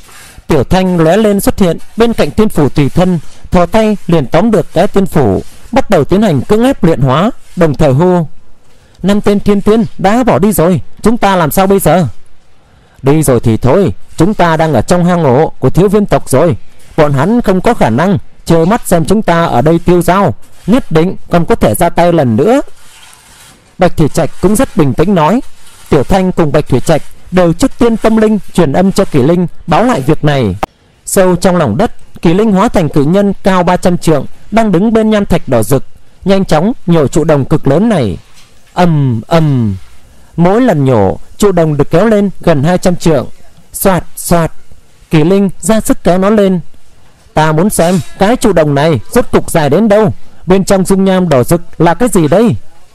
Tiểu Thanh lóe lên xuất hiện bên cạnh tiên phủ tùy thân, thò tay liền tóm được cái tiên phủ, bắt đầu tiến hành cưỡng ép luyện hóa, đồng thời hô: năm tên thiên tiên đã bỏ đi rồi, chúng ta làm sao bây giờ? Đi rồi thì thôi, chúng ta đang ở trong hang ổ của thiếu viêm tộc rồi, bọn hắn không có khả năng trơ mắt xem chúng ta ở đây tiêu dao, nhất định còn có thể ra tay lần nữa. Bạch Thủy Trạch cũng rất bình tĩnh nói. Tiểu Thanh cùng Bạch Thủy Trạch đều trước tiên tâm linh truyền âm cho Kỷ Linh báo lại việc này. Sâu trong lòng đất, Kỷ Linh hóa thành cự nhân cao ba trăm trượng đang đứng bên nham thạch đỏ rực, nhanh chóng nhổ trụ đồng cực lớn này. Ầm ầm, mỗi lần nhổ, trụ đồng được kéo lên gần hai trăm trượng. Xoạt xoạt, Kỷ Linh ra sức kéo nó lên. Ta muốn xem cái trụ đồng này rốt cục dài đến đâu, bên trong dung nham đỏ rực là cái gì đây?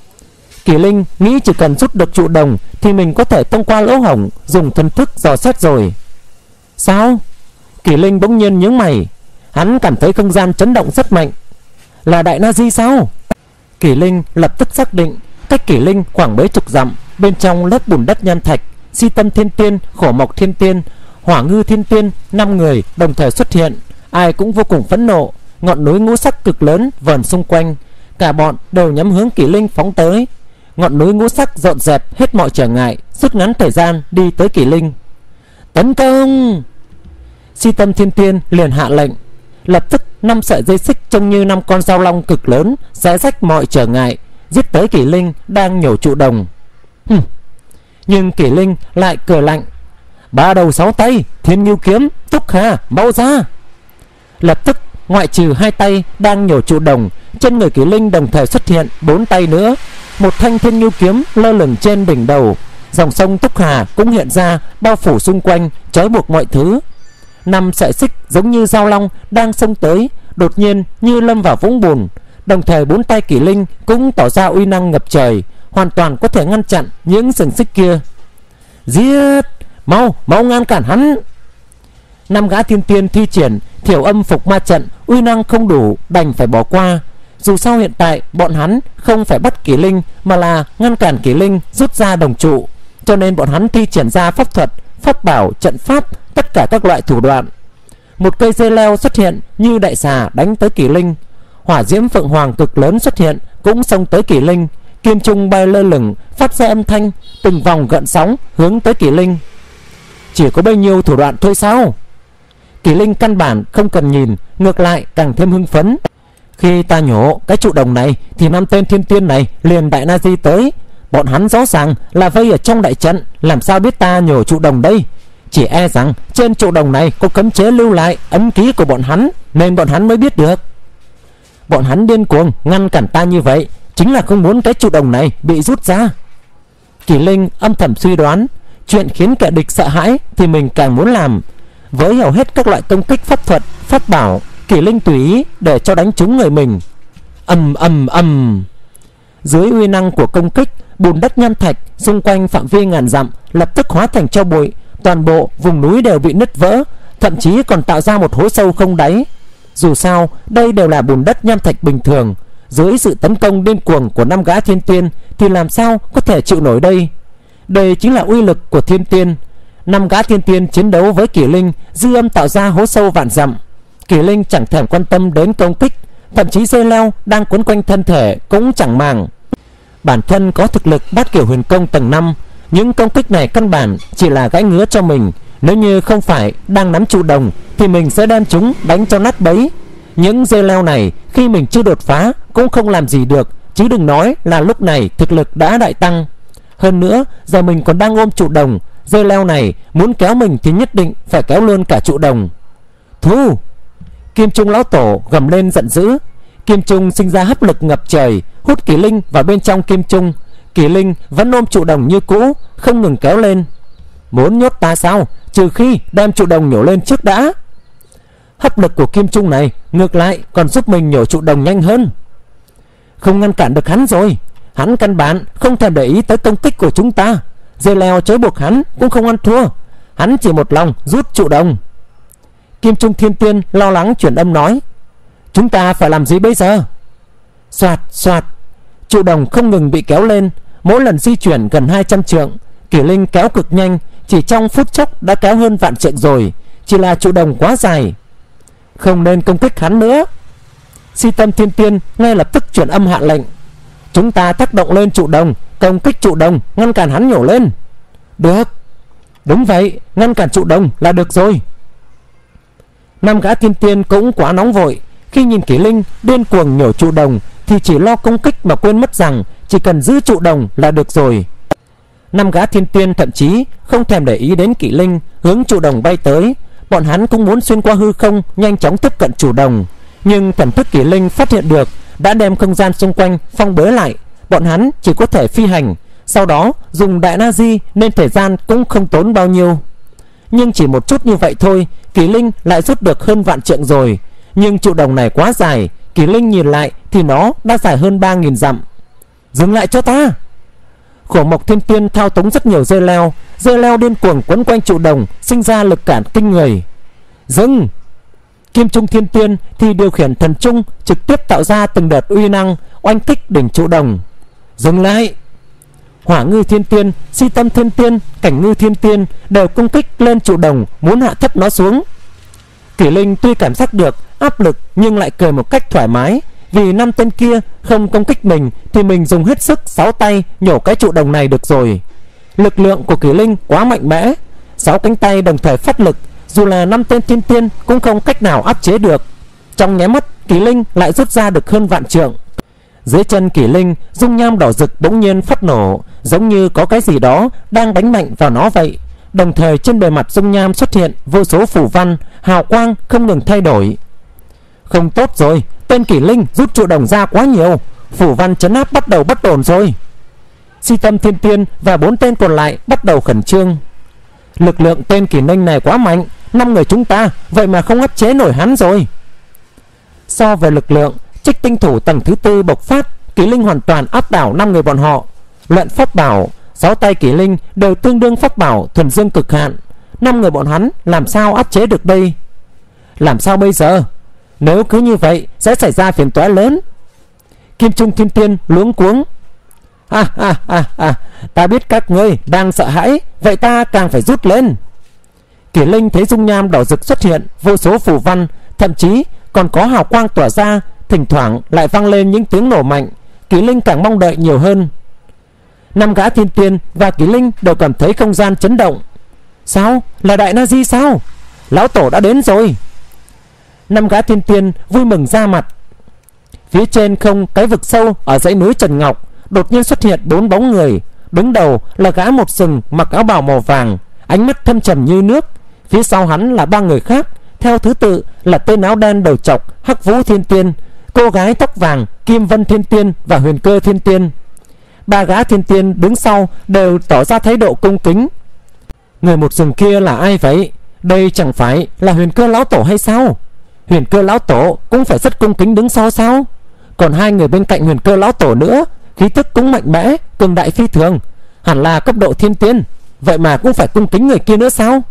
Kỷ Linh nghĩ chỉ cần rút được trụ đồng thì mình có thể thông qua lỗ hổng dùng thần thức dò xét rồi. Sao? Kỷ Linh bỗng nhiên nhướng mày, hắn cảm thấy không gian chấn động rất mạnh. Là Đại Na Di sao? Kỷ Linh lập tức xác định cách Kỷ Linh khoảng mấy chục dặm, bên trong lớp bùn đất nham thạch, Si Tâm Thiên Tiên, Khổ Mộc Thiên Tiên, Hỏa Ngư Thiên Tiên năm người đồng thời xuất hiện, ai cũng vô cùng phẫn nộ. Ngọn núi ngũ sắc cực lớn vờn xung quanh, cả bọn đều nhắm hướng Kỷ Linh phóng tới. Ngọn núi ngũ sắc dọn dẹp hết mọi trở ngại, rút ngắn thời gian đi tới Kỷ Linh. Tấn công! Si Tâm Thiên Tiên liền hạ lệnh. Lập tức năm sợi dây xích trông như năm con dao long cực lớn xé rách mọi trở ngại, giết tới Kỷ Linh đang nhổ trụ đồng. Hừm. Nhưng Kỷ Linh lại cười lạnh. Ba đầu sáu tay, Thiên Ngưu Kiếm, Túc Hà, mau ra! Lập tức ngoại trừ hai tay đang nhổ trụ đồng, trên người Kỷ Linh đồng thời xuất hiện bốn tay nữa. Một thanh Thiên Ngưu Kiếm lơ lửng trên đỉnh đầu, dòng sông Túc Hà cũng hiện ra bao phủ xung quanh, trói buộc mọi thứ. Năm sợi xích giống như dao long đang xông tới, đột nhiên như lâm vào vũng bùn. Đồng thời bốn tay Kỷ Linh cũng tỏ ra uy năng ngập trời, hoàn toàn có thể ngăn chặn những xiềng xích kia. Giết! Mau, mau ngăn cản hắn! Năm gã thiên tiên thi triển Thiểu Âm Phục Ma Trận, uy năng không đủ, đành phải bỏ qua. Dù sao hiện tại bọn hắn không phải bắt Kỷ Linh, mà là ngăn cản Kỷ Linh rút ra đồng trụ, cho nên bọn hắn thi triển ra pháp thuật, pháp bảo, trận pháp, tất cả các loại thủ đoạn. Một cây dây leo xuất hiện như đại xà đánh tới Kỷ Linh. Hỏa diễm phượng hoàng cực lớn xuất hiện cũng xông tới Kỷ Linh. Kim trung bay lơ lửng phát ra âm thanh, từng vòng gợn sóng hướng tới Kỷ Linh. Chỉ có bấy nhiêu thủ đoạn thôi sao? Kỷ Linh căn bản không cần nhìn, ngược lại càng thêm hưng phấn. Khi ta nhổ cái trụ đồng này thì năm tên thiên tiên này liền Đại Na Di tới. Bọn hắn rõ ràng là vây ở trong đại trận, làm sao biết ta nhổ trụ đồng đây? Chỉ e rằng trên trụ đồng này có cấm chế lưu lại ấn ký của bọn hắn, nên bọn hắn mới biết được. Bọn hắn điên cuồng ngăn cản ta như vậy, chính là không muốn cái trụ đồng này bị rút ra. Kỷ Linh âm thầm suy đoán, chuyện khiến kẻ địch sợ hãi thì mình càng muốn làm. Với hầu hết các loại công kích pháp thuật, pháp bảo, Kỷ Linh tùy ý để cho đánh trúng người mình. Ầm ầm ầm. Dưới uy năng của công kích, bùn đất nham thạch xung quanh phạm vi ngàn dặm lập tức hóa thành tro bụi, toàn bộ vùng núi đều bị nứt vỡ, thậm chí còn tạo ra một hố sâu không đáy. Dù sao, đây đều là bùn đất nham thạch bình thường, dưới sự tấn công điên cuồng của năm gã thiên tiên thì làm sao có thể chịu nổi đây? Đây chính là uy lực của thiên tiên. Năm gã thiên tiên chiến đấu với Kỷ Linh, dư âm tạo ra hố sâu vạn dặm. Kỷ Linh chẳng thèm quan tâm đến công kích, thậm chí dây leo đang quấn quanh thân thể cũng chẳng màng. Bản thân có thực lực bát kiểu huyền công tầng năm, những công kích này căn bản chỉ là gãi ngứa cho mình. Nếu như không phải đang nắm trụ đồng thì mình sẽ đem chúng đánh cho nát bấy. Những dây leo này khi mình chưa đột phá cũng không làm gì được, chứ đừng nói là lúc này thực lực đã đại tăng. Hơn nữa giờ mình còn đang ôm trụ đồng, dây leo này muốn kéo mình thì nhất định phải kéo luôn cả trụ đồng. Thu! Kim Trung lão tổ gầm lên giận dữ. Kim Trung sinh ra hấp lực ngập trời, hút Kỷ Linh vào bên trong Kim Trung. Kỷ Linh vẫn ôm trụ đồng như cũ, không ngừng kéo lên. Muốn nhốt ta sao? Trừ khi đem trụ đồng nhổ lên trước đã. Hấp lực của Kim Trung này ngược lại còn giúp mình nhổ trụ đồng nhanh hơn. Không ngăn cản được hắn rồi. Hắn căn bản không thèm để ý tới công kích của chúng ta. Dây leo trói buộc hắn cũng không ăn thua. Hắn chỉ một lòng rút trụ đồng. Kim Trung thiên tiên lo lắng chuyển âm nói. Chúng ta phải làm gì bây giờ? Xoạt xoạt, trụ đồng không ngừng bị kéo lên, mỗi lần di chuyển gần hai trăm trượng. Kỷ Linh kéo cực nhanh, chỉ trong phút chốc đã kéo hơn vạn trượng rồi. chỉ là trụ đồng quá dài. Không nên công kích hắn nữa. Si Tâm Thiên Tiên ngay lập tức chuyển âm hạ lệnh. Chúng ta tác động lên trụ đồng, công kích trụ đồng, ngăn cản hắn nhổ lên. Được. Đúng vậy, ngăn cản trụ đồng là được rồi. Năm gã thiên tiên cũng quá nóng vội. Khi nhìn Kỷ Linh điên cuồng nhổ trụ đồng thì chỉ lo công kích mà quên mất rằng chỉ cần giữ trụ đồng là được rồi. Năm gã thiên tiên thậm chí không thèm để ý đến Kỷ Linh hướng trụ đồng bay tới. Bọn hắn cũng muốn xuyên qua hư không nhanh chóng tiếp cận trụ đồng, nhưng thần thức Kỷ Linh phát hiện được đã đem không gian xung quanh phong bế lại. Bọn hắn chỉ có thể phi hành, sau đó dùng đại na di nên thời gian cũng không tốn bao nhiêu. Nhưng chỉ một chút như vậy thôi, Kỷ Linh lại rút được hơn vạn trượng rồi. Nhưng trụ đồng này quá dài, Kỷ Linh nhìn lại thì nó đã dài hơn ba nghìn dặm. Dừng lại cho ta. Khổ Mộc Thiên Tiên thao túng rất nhiều dây leo, dây leo điên cuồng quấn quanh trụ đồng, sinh ra lực cản kinh người. Dừng. Kim Trung Thiên Tiên thì điều khiển thần trung, trực tiếp tạo ra từng đợt uy năng oanh kích đỉnh trụ đồng. Dừng lại. Hỏa Ngư Thiên Tiên, Si Tâm Thiên Tiên, Cảnh Ngư Thiên Tiên đều công kích lên trụ đồng, muốn hạ thấp nó xuống. Kỷ Linh tuy cảm giác được áp lực nhưng lại cười một cách thoải mái, vì năm tên kia không công kích mình thì mình dùng hết sức sáu tay nhổ cái trụ đồng này được rồi. Lực lượng của Kỷ Linh quá mạnh mẽ, sáu cánh tay đồng thời phát lực, dù là năm tên thiên tiên cũng không cách nào áp chế được. Trong nháy mắt, Kỷ Linh lại rút ra được hơn vạn trượng. Dưới chân Kỷ Linh, dung nham đỏ rực bỗng nhiên phát nổ, giống như có cái gì đó đang đánh mạnh vào nó vậy. Đồng thời trên bề mặt dung nham xuất hiện vô số phù văn, hào quang không ngừng thay đổi. Không tốt rồi, tên Kỷ Linh rút trụ đồng ra quá nhiều, phù văn trấn áp bắt đầu bất ổn rồi. Si Tâm Thiên Tiên và bốn tên còn lại bắt đầu khẩn trương. Lực lượng tên Kỷ Linh này quá mạnh, năm người chúng ta vậy mà không áp chế nổi hắn rồi. So về lực lượng, Trích Tinh Thủ tầng thứ tư bộc phát, Kỷ Linh hoàn toàn áp đảo năm người bọn họ. Luyện pháp bảo, sáu tay Kỷ Linh đều tương đương pháp bảo thuần dương cực hạn. Năm người bọn hắn làm sao áp chế được đây? Làm sao bây giờ? Nếu cứ như vậy sẽ xảy ra phiền toái lớn. Kim Trung Thiên Tiên luống cuống. À, à, à, à, ta biết các ngươi đang sợ hãi, vậy ta càng phải rút lên. Kỷ Linh thấy dung nham đỏ rực xuất hiện vô số phù văn, thậm chí còn có hào quang tỏa ra, thỉnh thoảng lại vang lên những tiếng nổ mạnh. Kỷ Linh càng mong đợi nhiều hơn. Năm gã thiên tiên và Kỷ Linh đều cảm thấy không gian chấn động. Sao? Là Đại Na Di sao? Lão Tổ đã đến rồi. Năm gã thiên tiên vui mừng ra mặt. Phía trên không cái vực sâu ở dãy núi Trần Ngọc đột nhiên xuất hiện bốn bóng người. Đứng đầu là gã một sừng mặc áo bào màu vàng, ánh mắt thâm trầm như nước. Phía sau hắn là ba người khác, theo thứ tự là tên áo đen đầu trọc Hắc Vũ Thiên Tiên, cô gái tóc vàng Kim Vân Thiên Tiên và Huyền Cơ Thiên Tiên. Ba gã thiên tiên đứng sau đều tỏ ra thái độ cung kính. Người một sừng kia là ai vậy? Đây chẳng phải là Huyền Cơ lão tổ hay sao? Huyền Cơ lão tổ cũng phải rất cung kính đứng sau sao? Còn hai người bên cạnh Huyền Cơ lão tổ nữa, khí tức cũng mạnh mẽ, cường đại phi thường, hẳn là cấp độ thiên tiên, vậy mà cũng phải cung kính người kia nữa sao?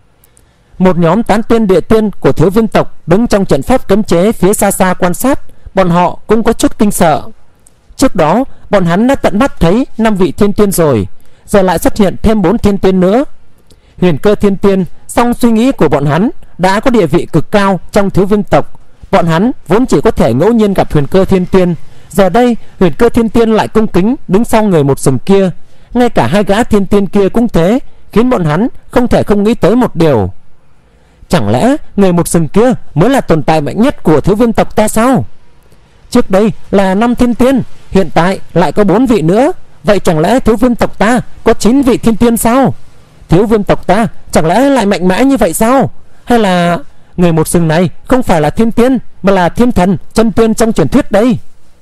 Một nhóm tán tiên địa tiên của Thiếu Viêm tộc đứng trong trận pháp cấm chế phía xa xa quan sát, bọn họ cũng có chút kinh sợ. Trước đó bọn hắn đã tận mắt thấy năm vị thiên tiên rồi, giờ lại xuất hiện thêm bốn thiên tiên nữa. Huyền Cơ Thiên Tiên, song suy nghĩ của bọn hắn đã có địa vị cực cao trong Thiếu Viêm tộc. Bọn hắn vốn chỉ có thể ngẫu nhiên gặp Huyền Cơ Thiên Tiên, giờ đây Huyền Cơ Thiên Tiên lại cung kính đứng sau người một sừng kia. Ngay cả hai gã thiên tiên kia cũng thế, khiến bọn hắn không thể không nghĩ tới một điều. Chẳng lẽ người một sừng kia mới là tồn tại mạnh nhất của Thiếu Viêm tộc ta sao? Trước đây là năm thiên tiên, hiện tại lại có bốn vị nữa. Vậy chẳng lẽ Thiếu Viêm tộc ta có chín vị thiên tiên sao? Thiếu Viêm tộc ta chẳng lẽ lại mạnh mẽ như vậy sao? Hay là người một sừng này không phải là thiên tiên mà là thiên thần chân tiên trong truyền thuyết đây?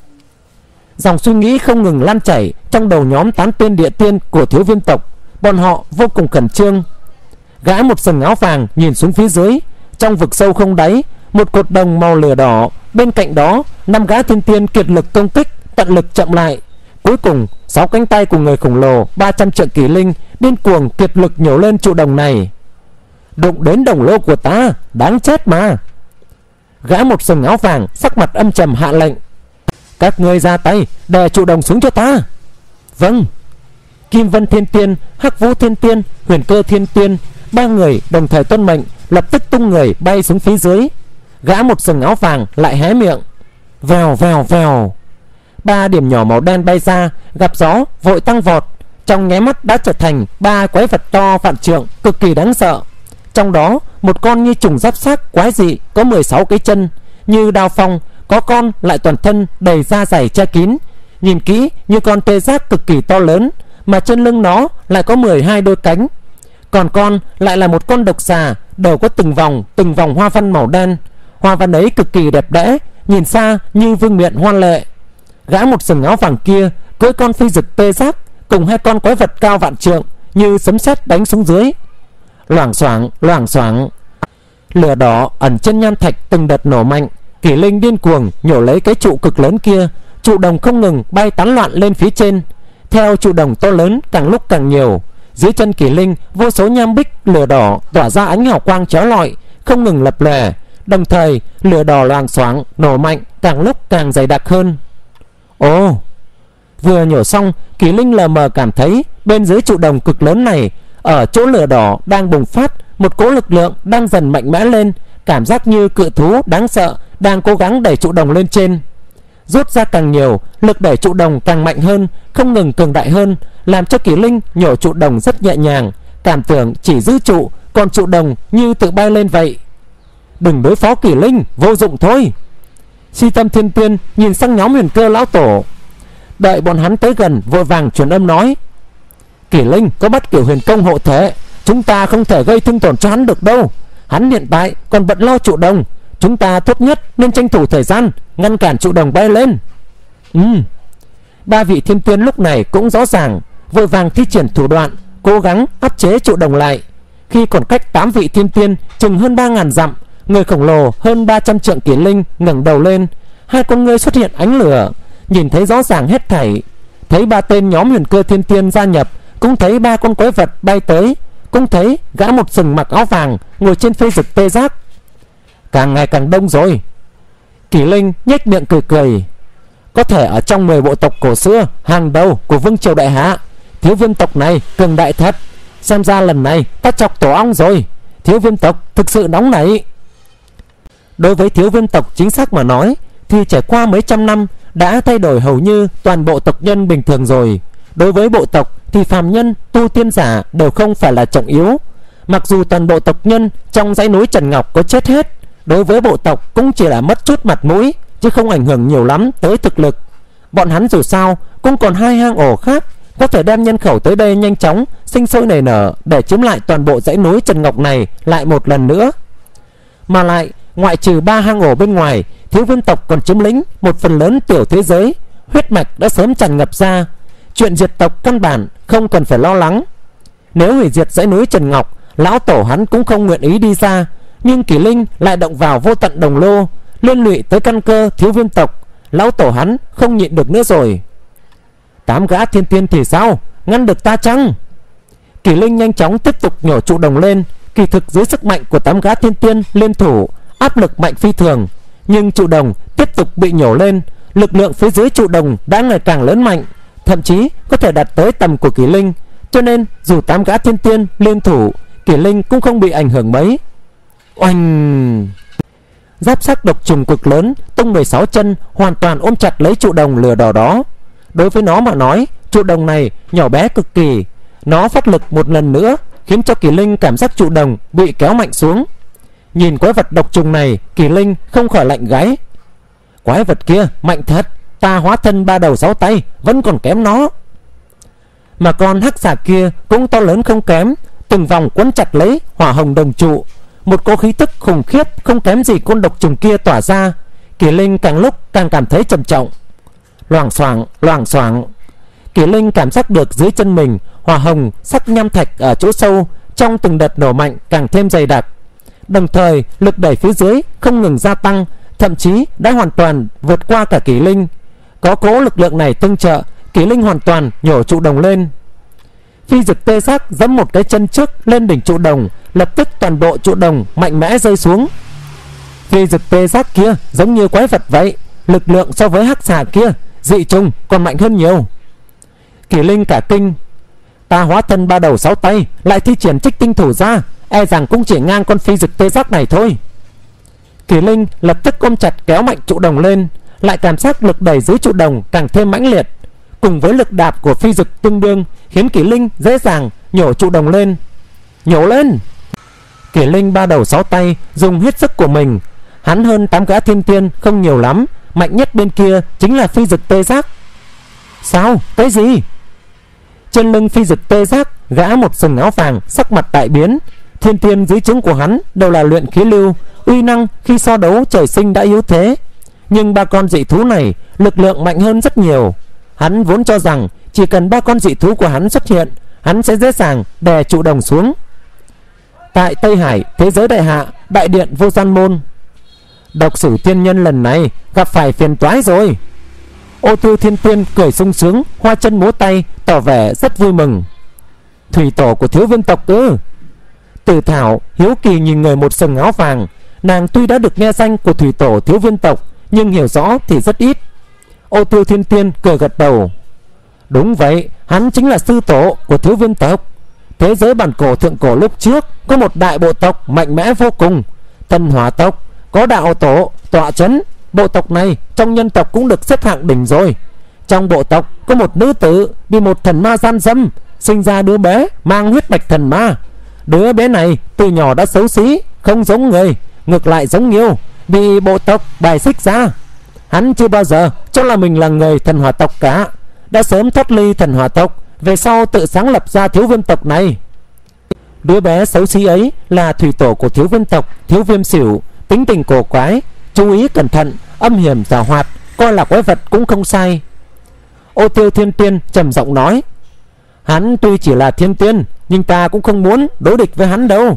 Dòng suy nghĩ không ngừng lan chảy trong đầu nhóm tán tiên địa tiên của Thiếu Viêm tộc. Bọn họ vô cùng khẩn trương. Gã một sừng áo vàng nhìn xuống phía dưới, trong vực sâu không đáy, một cột đồng màu lửa đỏ, bên cạnh đó năm gã thiên tiên kiệt lực công kích, tận lực chậm lại. Cuối cùng sáu cánh tay của người khổng lồ ba trăm trượng Kỷ Linh điên cuồng kiệt lực nhổ lên trụ đồng này. Đụng đến đồng lô của ta, đáng chết mà. Gã một sừng áo vàng sắc mặt âm trầm hạ lệnh. Các ngươi ra tay đè trụ đồng xuống cho ta. Vâng. Kim Vân Thiên Tiên, Hắc Vũ Thiên Tiên, Huyền Cơ Thiên Tiên, ba người đồng thời tuân mệnh, lập tức tung người bay xuống phía dưới. Gã một sừng áo vàng lại hé miệng. Vèo vèo vèo, ba điểm nhỏ màu đen bay ra, gặp gió vội tăng vọt, trong nháy mắt đã trở thành ba quái vật to vạn trượng, cực kỳ đáng sợ. Trong đó một con như trùng giáp xác quái dị, có mười sáu cái chân như đao phong, có con lại toàn thân đầy da dày che kín, nhìn kỹ như con tê giác cực kỳ to lớn, mà trên lưng nó lại có mười hai đôi cánh. Còn con lại là một con độc xà, đầu có từng vòng từng vòng hoa văn màu đen. Hoa văn ấy cực kỳ đẹp đẽ, nhìn xa như vương miện hoa lệ. Gã một sừng áo vàng kia cưỡi con phi dực tê giác cùng hai con quái vật cao vạn trượng, như sấm sét đánh xuống dưới. Loảng xoảng loảng xoảng, lửa đỏ ẩn trên nham thạch từng đợt nổ mạnh. Kỷ Linh điên cuồng nhổ lấy cái trụ cực lớn kia, trụ đồng không ngừng bay tán loạn lên phía trên. Theo trụ đồng to lớn càng lúc càng nhiều, dưới chân Kỷ Linh vô số nham bích lửa đỏ tỏa ra ánh hào quang chói lọi, không ngừng lập lòe. Đồng thời lửa đỏ loảng xoảng nổ mạnh, càng lúc càng dày đặc hơn. Ồ, vừa nhổ xong, Kỷ Linh lờ mờ cảm thấy bên dưới trụ đồng cực lớn này, ở chỗ lửa đỏ đang bùng phát, một cỗ lực lượng đang dần mạnh mẽ lên, cảm giác như cự thú đáng sợ đang cố gắng đẩy trụ đồng lên trên. Rút ra càng nhiều, lực đẩy trụ đồng càng mạnh hơn, không ngừng cường đại hơn, làm cho Kỷ Linh nhổ trụ đồng rất nhẹ nhàng, cảm tưởng chỉ giữ trụ, còn trụ đồng như tự bay lên vậy. Đừng đối phó Kỷ Linh, vô dụng thôi. Si Tâm Thiên Tiên nhìn sang nhóm Huyền Cơ lão tổ, đợi bọn hắn tới gần vội vàng truyền âm nói: Kỷ Linh có bắt kiểu huyền công hộ thể, chúng ta không thể gây thương tổn cho hắn được đâu. Hắn hiện tại còn bận lo trụ đồng, chúng ta tốt nhất nên tranh thủ thời gian ngăn cản trụ đồng bay lên. Ừ. Ba vị thiên tiên lúc này cũng rõ ràng, vội vàng thi triển thủ đoạn cố gắng áp chế trụ đồng lại. Khi còn cách tám vị thiên tiên chừng hơn ba ngàn dặm, người khổng lồ hơn ba trăm trượng Kỷ Linh ngẩng đầu lên, hai con ngươi xuất hiện ánh lửa, nhìn thấy rõ ràng hết thảy. Thấy ba tên nhóm Huyền Cơ thiên tiên gia nhập, cũng thấy ba con quái vật bay tới, cũng thấy gã một sừng mặc áo vàng ngồi trên phi dực tê giác. Càng ngày càng đông rồi. Kỷ Linh nhếch miệng cười cười. Có thể ở trong mười bộ tộc cổ xưa hàng đầu của vương triều đại hạ, Thiếu Viêm tộc này cường đại thật. Xem ra lần này ta chọc tổ ong rồi. Thiếu Viêm tộc thực sự nóng nảy. Đối với Thiếu Viêm tộc chính xác mà nói, thì trải qua mấy trăm năm đã thay đổi hầu như toàn bộ tộc nhân bình thường rồi. Đối với bộ tộc thì phàm nhân, tu tiên giả đều không phải là trọng yếu. Mặc dù toàn bộ tộc nhân trong dãy núi Trần Ngọc có chết hết, đối với bộ tộc cũng chỉ là mất chút mặt mũi, chứ không ảnh hưởng nhiều lắm tới thực lực. Bọn hắn dù sao cũng còn hai hang ổ khác, có thể đem nhân khẩu tới đây nhanh chóng sinh sôi nảy nở để chiếm lại toàn bộ dãy núi Trần Ngọc này lại một lần nữa. Mà lại ngoại trừ ba hang ổ bên ngoài, Thiếu Viêm tộc còn chiếm lĩnh một phần lớn tiểu thế giới, huyết mạch đã sớm tràn ngập ra. Chuyện diệt tộc căn bản không cần phải lo lắng. Nếu hủy diệt dãy núi Trần Ngọc, lão tổ hắn cũng không nguyện ý đi ra, nhưng Kỷ Linh lại động vào vô tận đồng lô, liên lụy tới căn cơ Thiếu Viêm tộc, lão tổ hắn không nhịn được nữa rồi. Tám gã thiên tiên thì sao, ngăn được ta chăng? Kỷ Linh nhanh chóng tiếp tục nhổ trụ đồng lên. Kỳ thực dưới sức mạnh của tám gã thiên tiên liên thủ, áp lực mạnh phi thường, nhưng trụ đồng tiếp tục bị nhổ lên. Lực lượng phía dưới trụ đồng đã ngày càng lớn mạnh, thậm chí có thể đạt tới tầm của Kỷ Linh, cho nên dù tám gã thiên tiên liên thủ, Kỷ Linh cũng không bị ảnh hưởng mấy. Oanh! Giáp sắc độc trùng cực lớn tung mười sáu chân hoàn toàn ôm chặt lấy trụ đồng lửa đỏ đó. Đối với nó mà nói, trụ đồng này nhỏ bé cực kỳ. Nó phát lực một lần nữa, khiến cho Kỷ Linh cảm giác trụ đồng bị kéo mạnh xuống. Nhìn quái vật độc trùng này, Kỷ Linh không khỏi lạnh gáy. Quái vật kia mạnh thật, ta hóa thân ba đầu sáu tay vẫn còn kém nó. Mà con hắc xà kia cũng to lớn không kém, từng vòng quấn chặt lấy hỏa hồng đồng trụ. Một cỗ khí tức khủng khiếp không kém gì con độc trùng kia tỏa ra. Kỷ Linh càng lúc càng cảm thấy trầm trọng. Loảng xoảng loảng xoảng, Kỷ Linh cảm giác được dưới chân mình hỏa hồng sắc nham thạch ở chỗ sâu trong từng đợt nổ mạnh càng thêm dày đặc. Đồng thời lực đẩy phía dưới không ngừng gia tăng, thậm chí đã hoàn toàn vượt qua cả Kỷ Linh. Có cỗ lực lượng này tương trợ, Kỷ Linh hoàn toàn nhổ trụ đồng lên. Phi dực tê giác giẫm một cái chân trước lên đỉnh trụ đồng, lập tức toàn bộ trụ đồng mạnh mẽ rơi xuống. Phi dực tê giác kia giống như quái vật vậy, lực lượng so với hắc xà kia dị trùng còn mạnh hơn nhiều. Kỷ Linh cả kinh, ta hóa thân ba đầu sáu tay lại thi triển trích tinh thủ ra, e rằng cũng chỉ ngang con phi dực tê giác này thôi. Kỳ Linh lập tức ôm chặt kéo mạnh trụ đồng lên, lại cảm giác lực đẩy dưới trụ đồng càng thêm mãnh liệt, cùng với lực đạp của phi dực tương đương, khiến Kỳ Linh dễ dàng nhổ trụ đồng lên. Nhổ lên! Kỳ Linh ba đầu sáu tay dùng hết sức của mình. Hắn hơn tám gã thiên tiên không nhiều lắm, mạnh nhất bên kia chính là phi dực tê giác. Sao? Cái gì? Trên lưng phi dực tê giác gã một sừng áo vàng, sắc mặt đại biến. Thiên tiên dưới trướng của hắn đều là luyện khí lưu, uy năng khi so đấu trời sinh đã yếu thế, nhưng ba con dị thú này lực lượng mạnh hơn rất nhiều. Hắn vốn cho rằng chỉ cần ba con dị thú của hắn xuất hiện, hắn sẽ dễ dàng đè trụ đồng xuống. Tại Tây Hải thế giới đại hạ, đại điện Vô Gian Môn, Độc Sử Tiên Nhân lần này gặp phải phiền toái rồi. Ô Tiêu Thiên Tiên cười sung sướng, hoa chân múa tay, tỏ vẻ rất vui mừng. Thủy tổ của Thiếu Viên tộc ư? Tử Thảo hiếu kỳ nhìn người một sừng áo vàng. Nàng tuy đã được nghe danh của thủy tổ Thiếu Viên tộc, nhưng hiểu rõ thì rất ít. Ô Tiêu Thiên Tiên cười gật đầu. Đúng vậy, hắn chính là sư tổ của Thiếu Viên tộc. Thế giới bản cổ thượng cổ lúc trước có một đại bộ tộc mạnh mẽ vô cùng, Thần Hỏa tộc, có đạo tổ tọa chấn. Bộ tộc này trong nhân tộc cũng được xếp hạng đỉnh rồi. Trong bộ tộc có một nữ tử bị một thần ma gian dâm, sinh ra đứa bé mang huyết mạch thần ma. Đứa bé này từ nhỏ đã xấu xí, không giống người, ngược lại giống yêu, bị bộ tộc bài xích ra. Hắn chưa bao giờ cho là mình là người Thần Hỏa tộc cả, đã sớm thoát ly Thần Hỏa tộc, về sau tự sáng lập ra Thiếu Viêm tộc này. Đứa bé xấu xí ấy là thủy tổ của Thiếu Viêm tộc, Thiếu Viêm Sửu, tính tình cổ quái, chú ý cẩn thận, âm hiểm giàu hoạt, coi là quái vật cũng không sai. Ô Tiêu Thiên Tiên trầm giọng nói. Hắn tuy chỉ là thiên tiên, nhưng ta cũng không muốn đối địch với hắn đâu.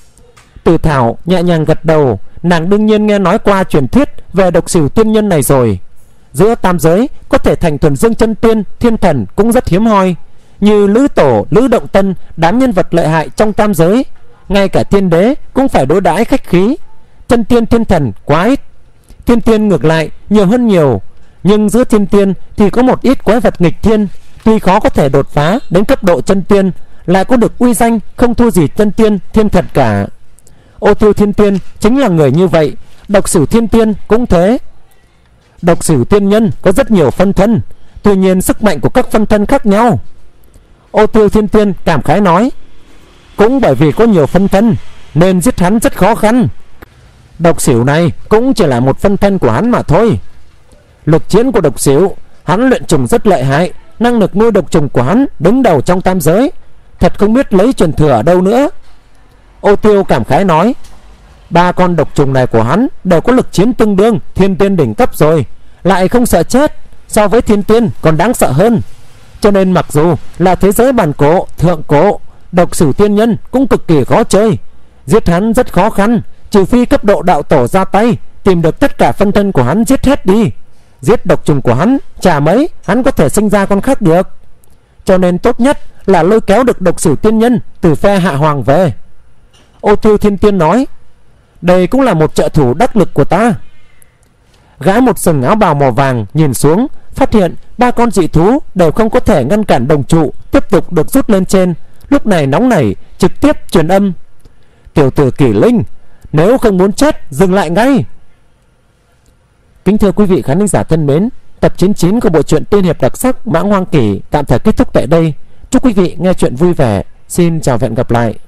Tử Thảo nhẹ nhàng gật đầu. Nàng đương nhiên nghe nói qua truyền thuyết về Độc Sử Tiên Nhân này rồi. Giữa tam giới có thể thành thuần dương chân tiên, thiên thần cũng rất hiếm hoi. Như Lữ Tổ, Lữ Động Tân, đám nhân vật lợi hại trong tam giới, ngay cả tiên đế cũng phải đối đãi khách khí. Chân tiên thiên thần quá ít, thiên tiên ngược lại nhiều hơn nhiều. Nhưng giữa thiên tiên thì có một ít quái vật nghịch thiên, tuy khó có thể đột phá đến cấp độ chân tiên, lại có được uy danh không thua gì chân tiên thiên thần cả. Ô Tiêu Thiên Tiên chính là người như vậy, Độc Sử Thiên Tiên cũng thế. Độc Sử Tiên Nhân có rất nhiều phân thân, tuy nhiên sức mạnh của các phân thân khác nhau. Ô Tiêu Thiên Tiên cảm khái nói. Cũng bởi vì có nhiều phân thân nên giết hắn rất khó khăn. Độc Sửu này cũng chỉ là một phân thân của hắn mà thôi. Lực chiến của Độc Sửu, hắn luyện trùng rất lợi hại, năng lực nuôi độc trùng của hắn đứng đầu trong tam giới, thật không biết lấy truyền thừa ở đâu nữa. Ô Tiêu cảm khái nói. Ba con độc trùng này của hắn đều có lực chiến tương đương thiên tiên đỉnh cấp rồi, lại không sợ chết, so với thiên tiên còn đáng sợ hơn. Cho nên mặc dù là thế giới bản cổ thượng cổ, Độc Sử Tiên Nhân cũng cực kỳ khó chơi. Giết hắn rất khó khăn, trừ phi cấp độ đạo tổ ra tay, tìm được tất cả phân thân của hắn giết hết đi. Giết độc trùng của hắn, chả mấy hắn có thể sinh ra con khác được. Cho nên tốt nhất là lôi kéo được Độc Sử Tiên Nhân từ phe hạ hoàng về. Ô Tiêu Thiên Tiên nói. Đây cũng là một trợ thủ đắc lực của ta. Gã một sừng áo bào màu vàng nhìn xuống, phát hiện ba con dị thú đều không có thể ngăn cản đồng trụ tiếp tục được rút lên trên. Lúc này nóng nảy trực tiếp truyền âm. Tiểu tử Kỷ Linh, nếu không muốn chết dừng lại ngay. Kính thưa quý vị khán giả thân mến, tập chín mươi chín của bộ truyện tiên hiệp đặc sắc Mãng Hoang Kỷ tạm thời kết thúc tại đây. Chúc quý vị nghe chuyện vui vẻ. Xin chào và hẹn gặp lại.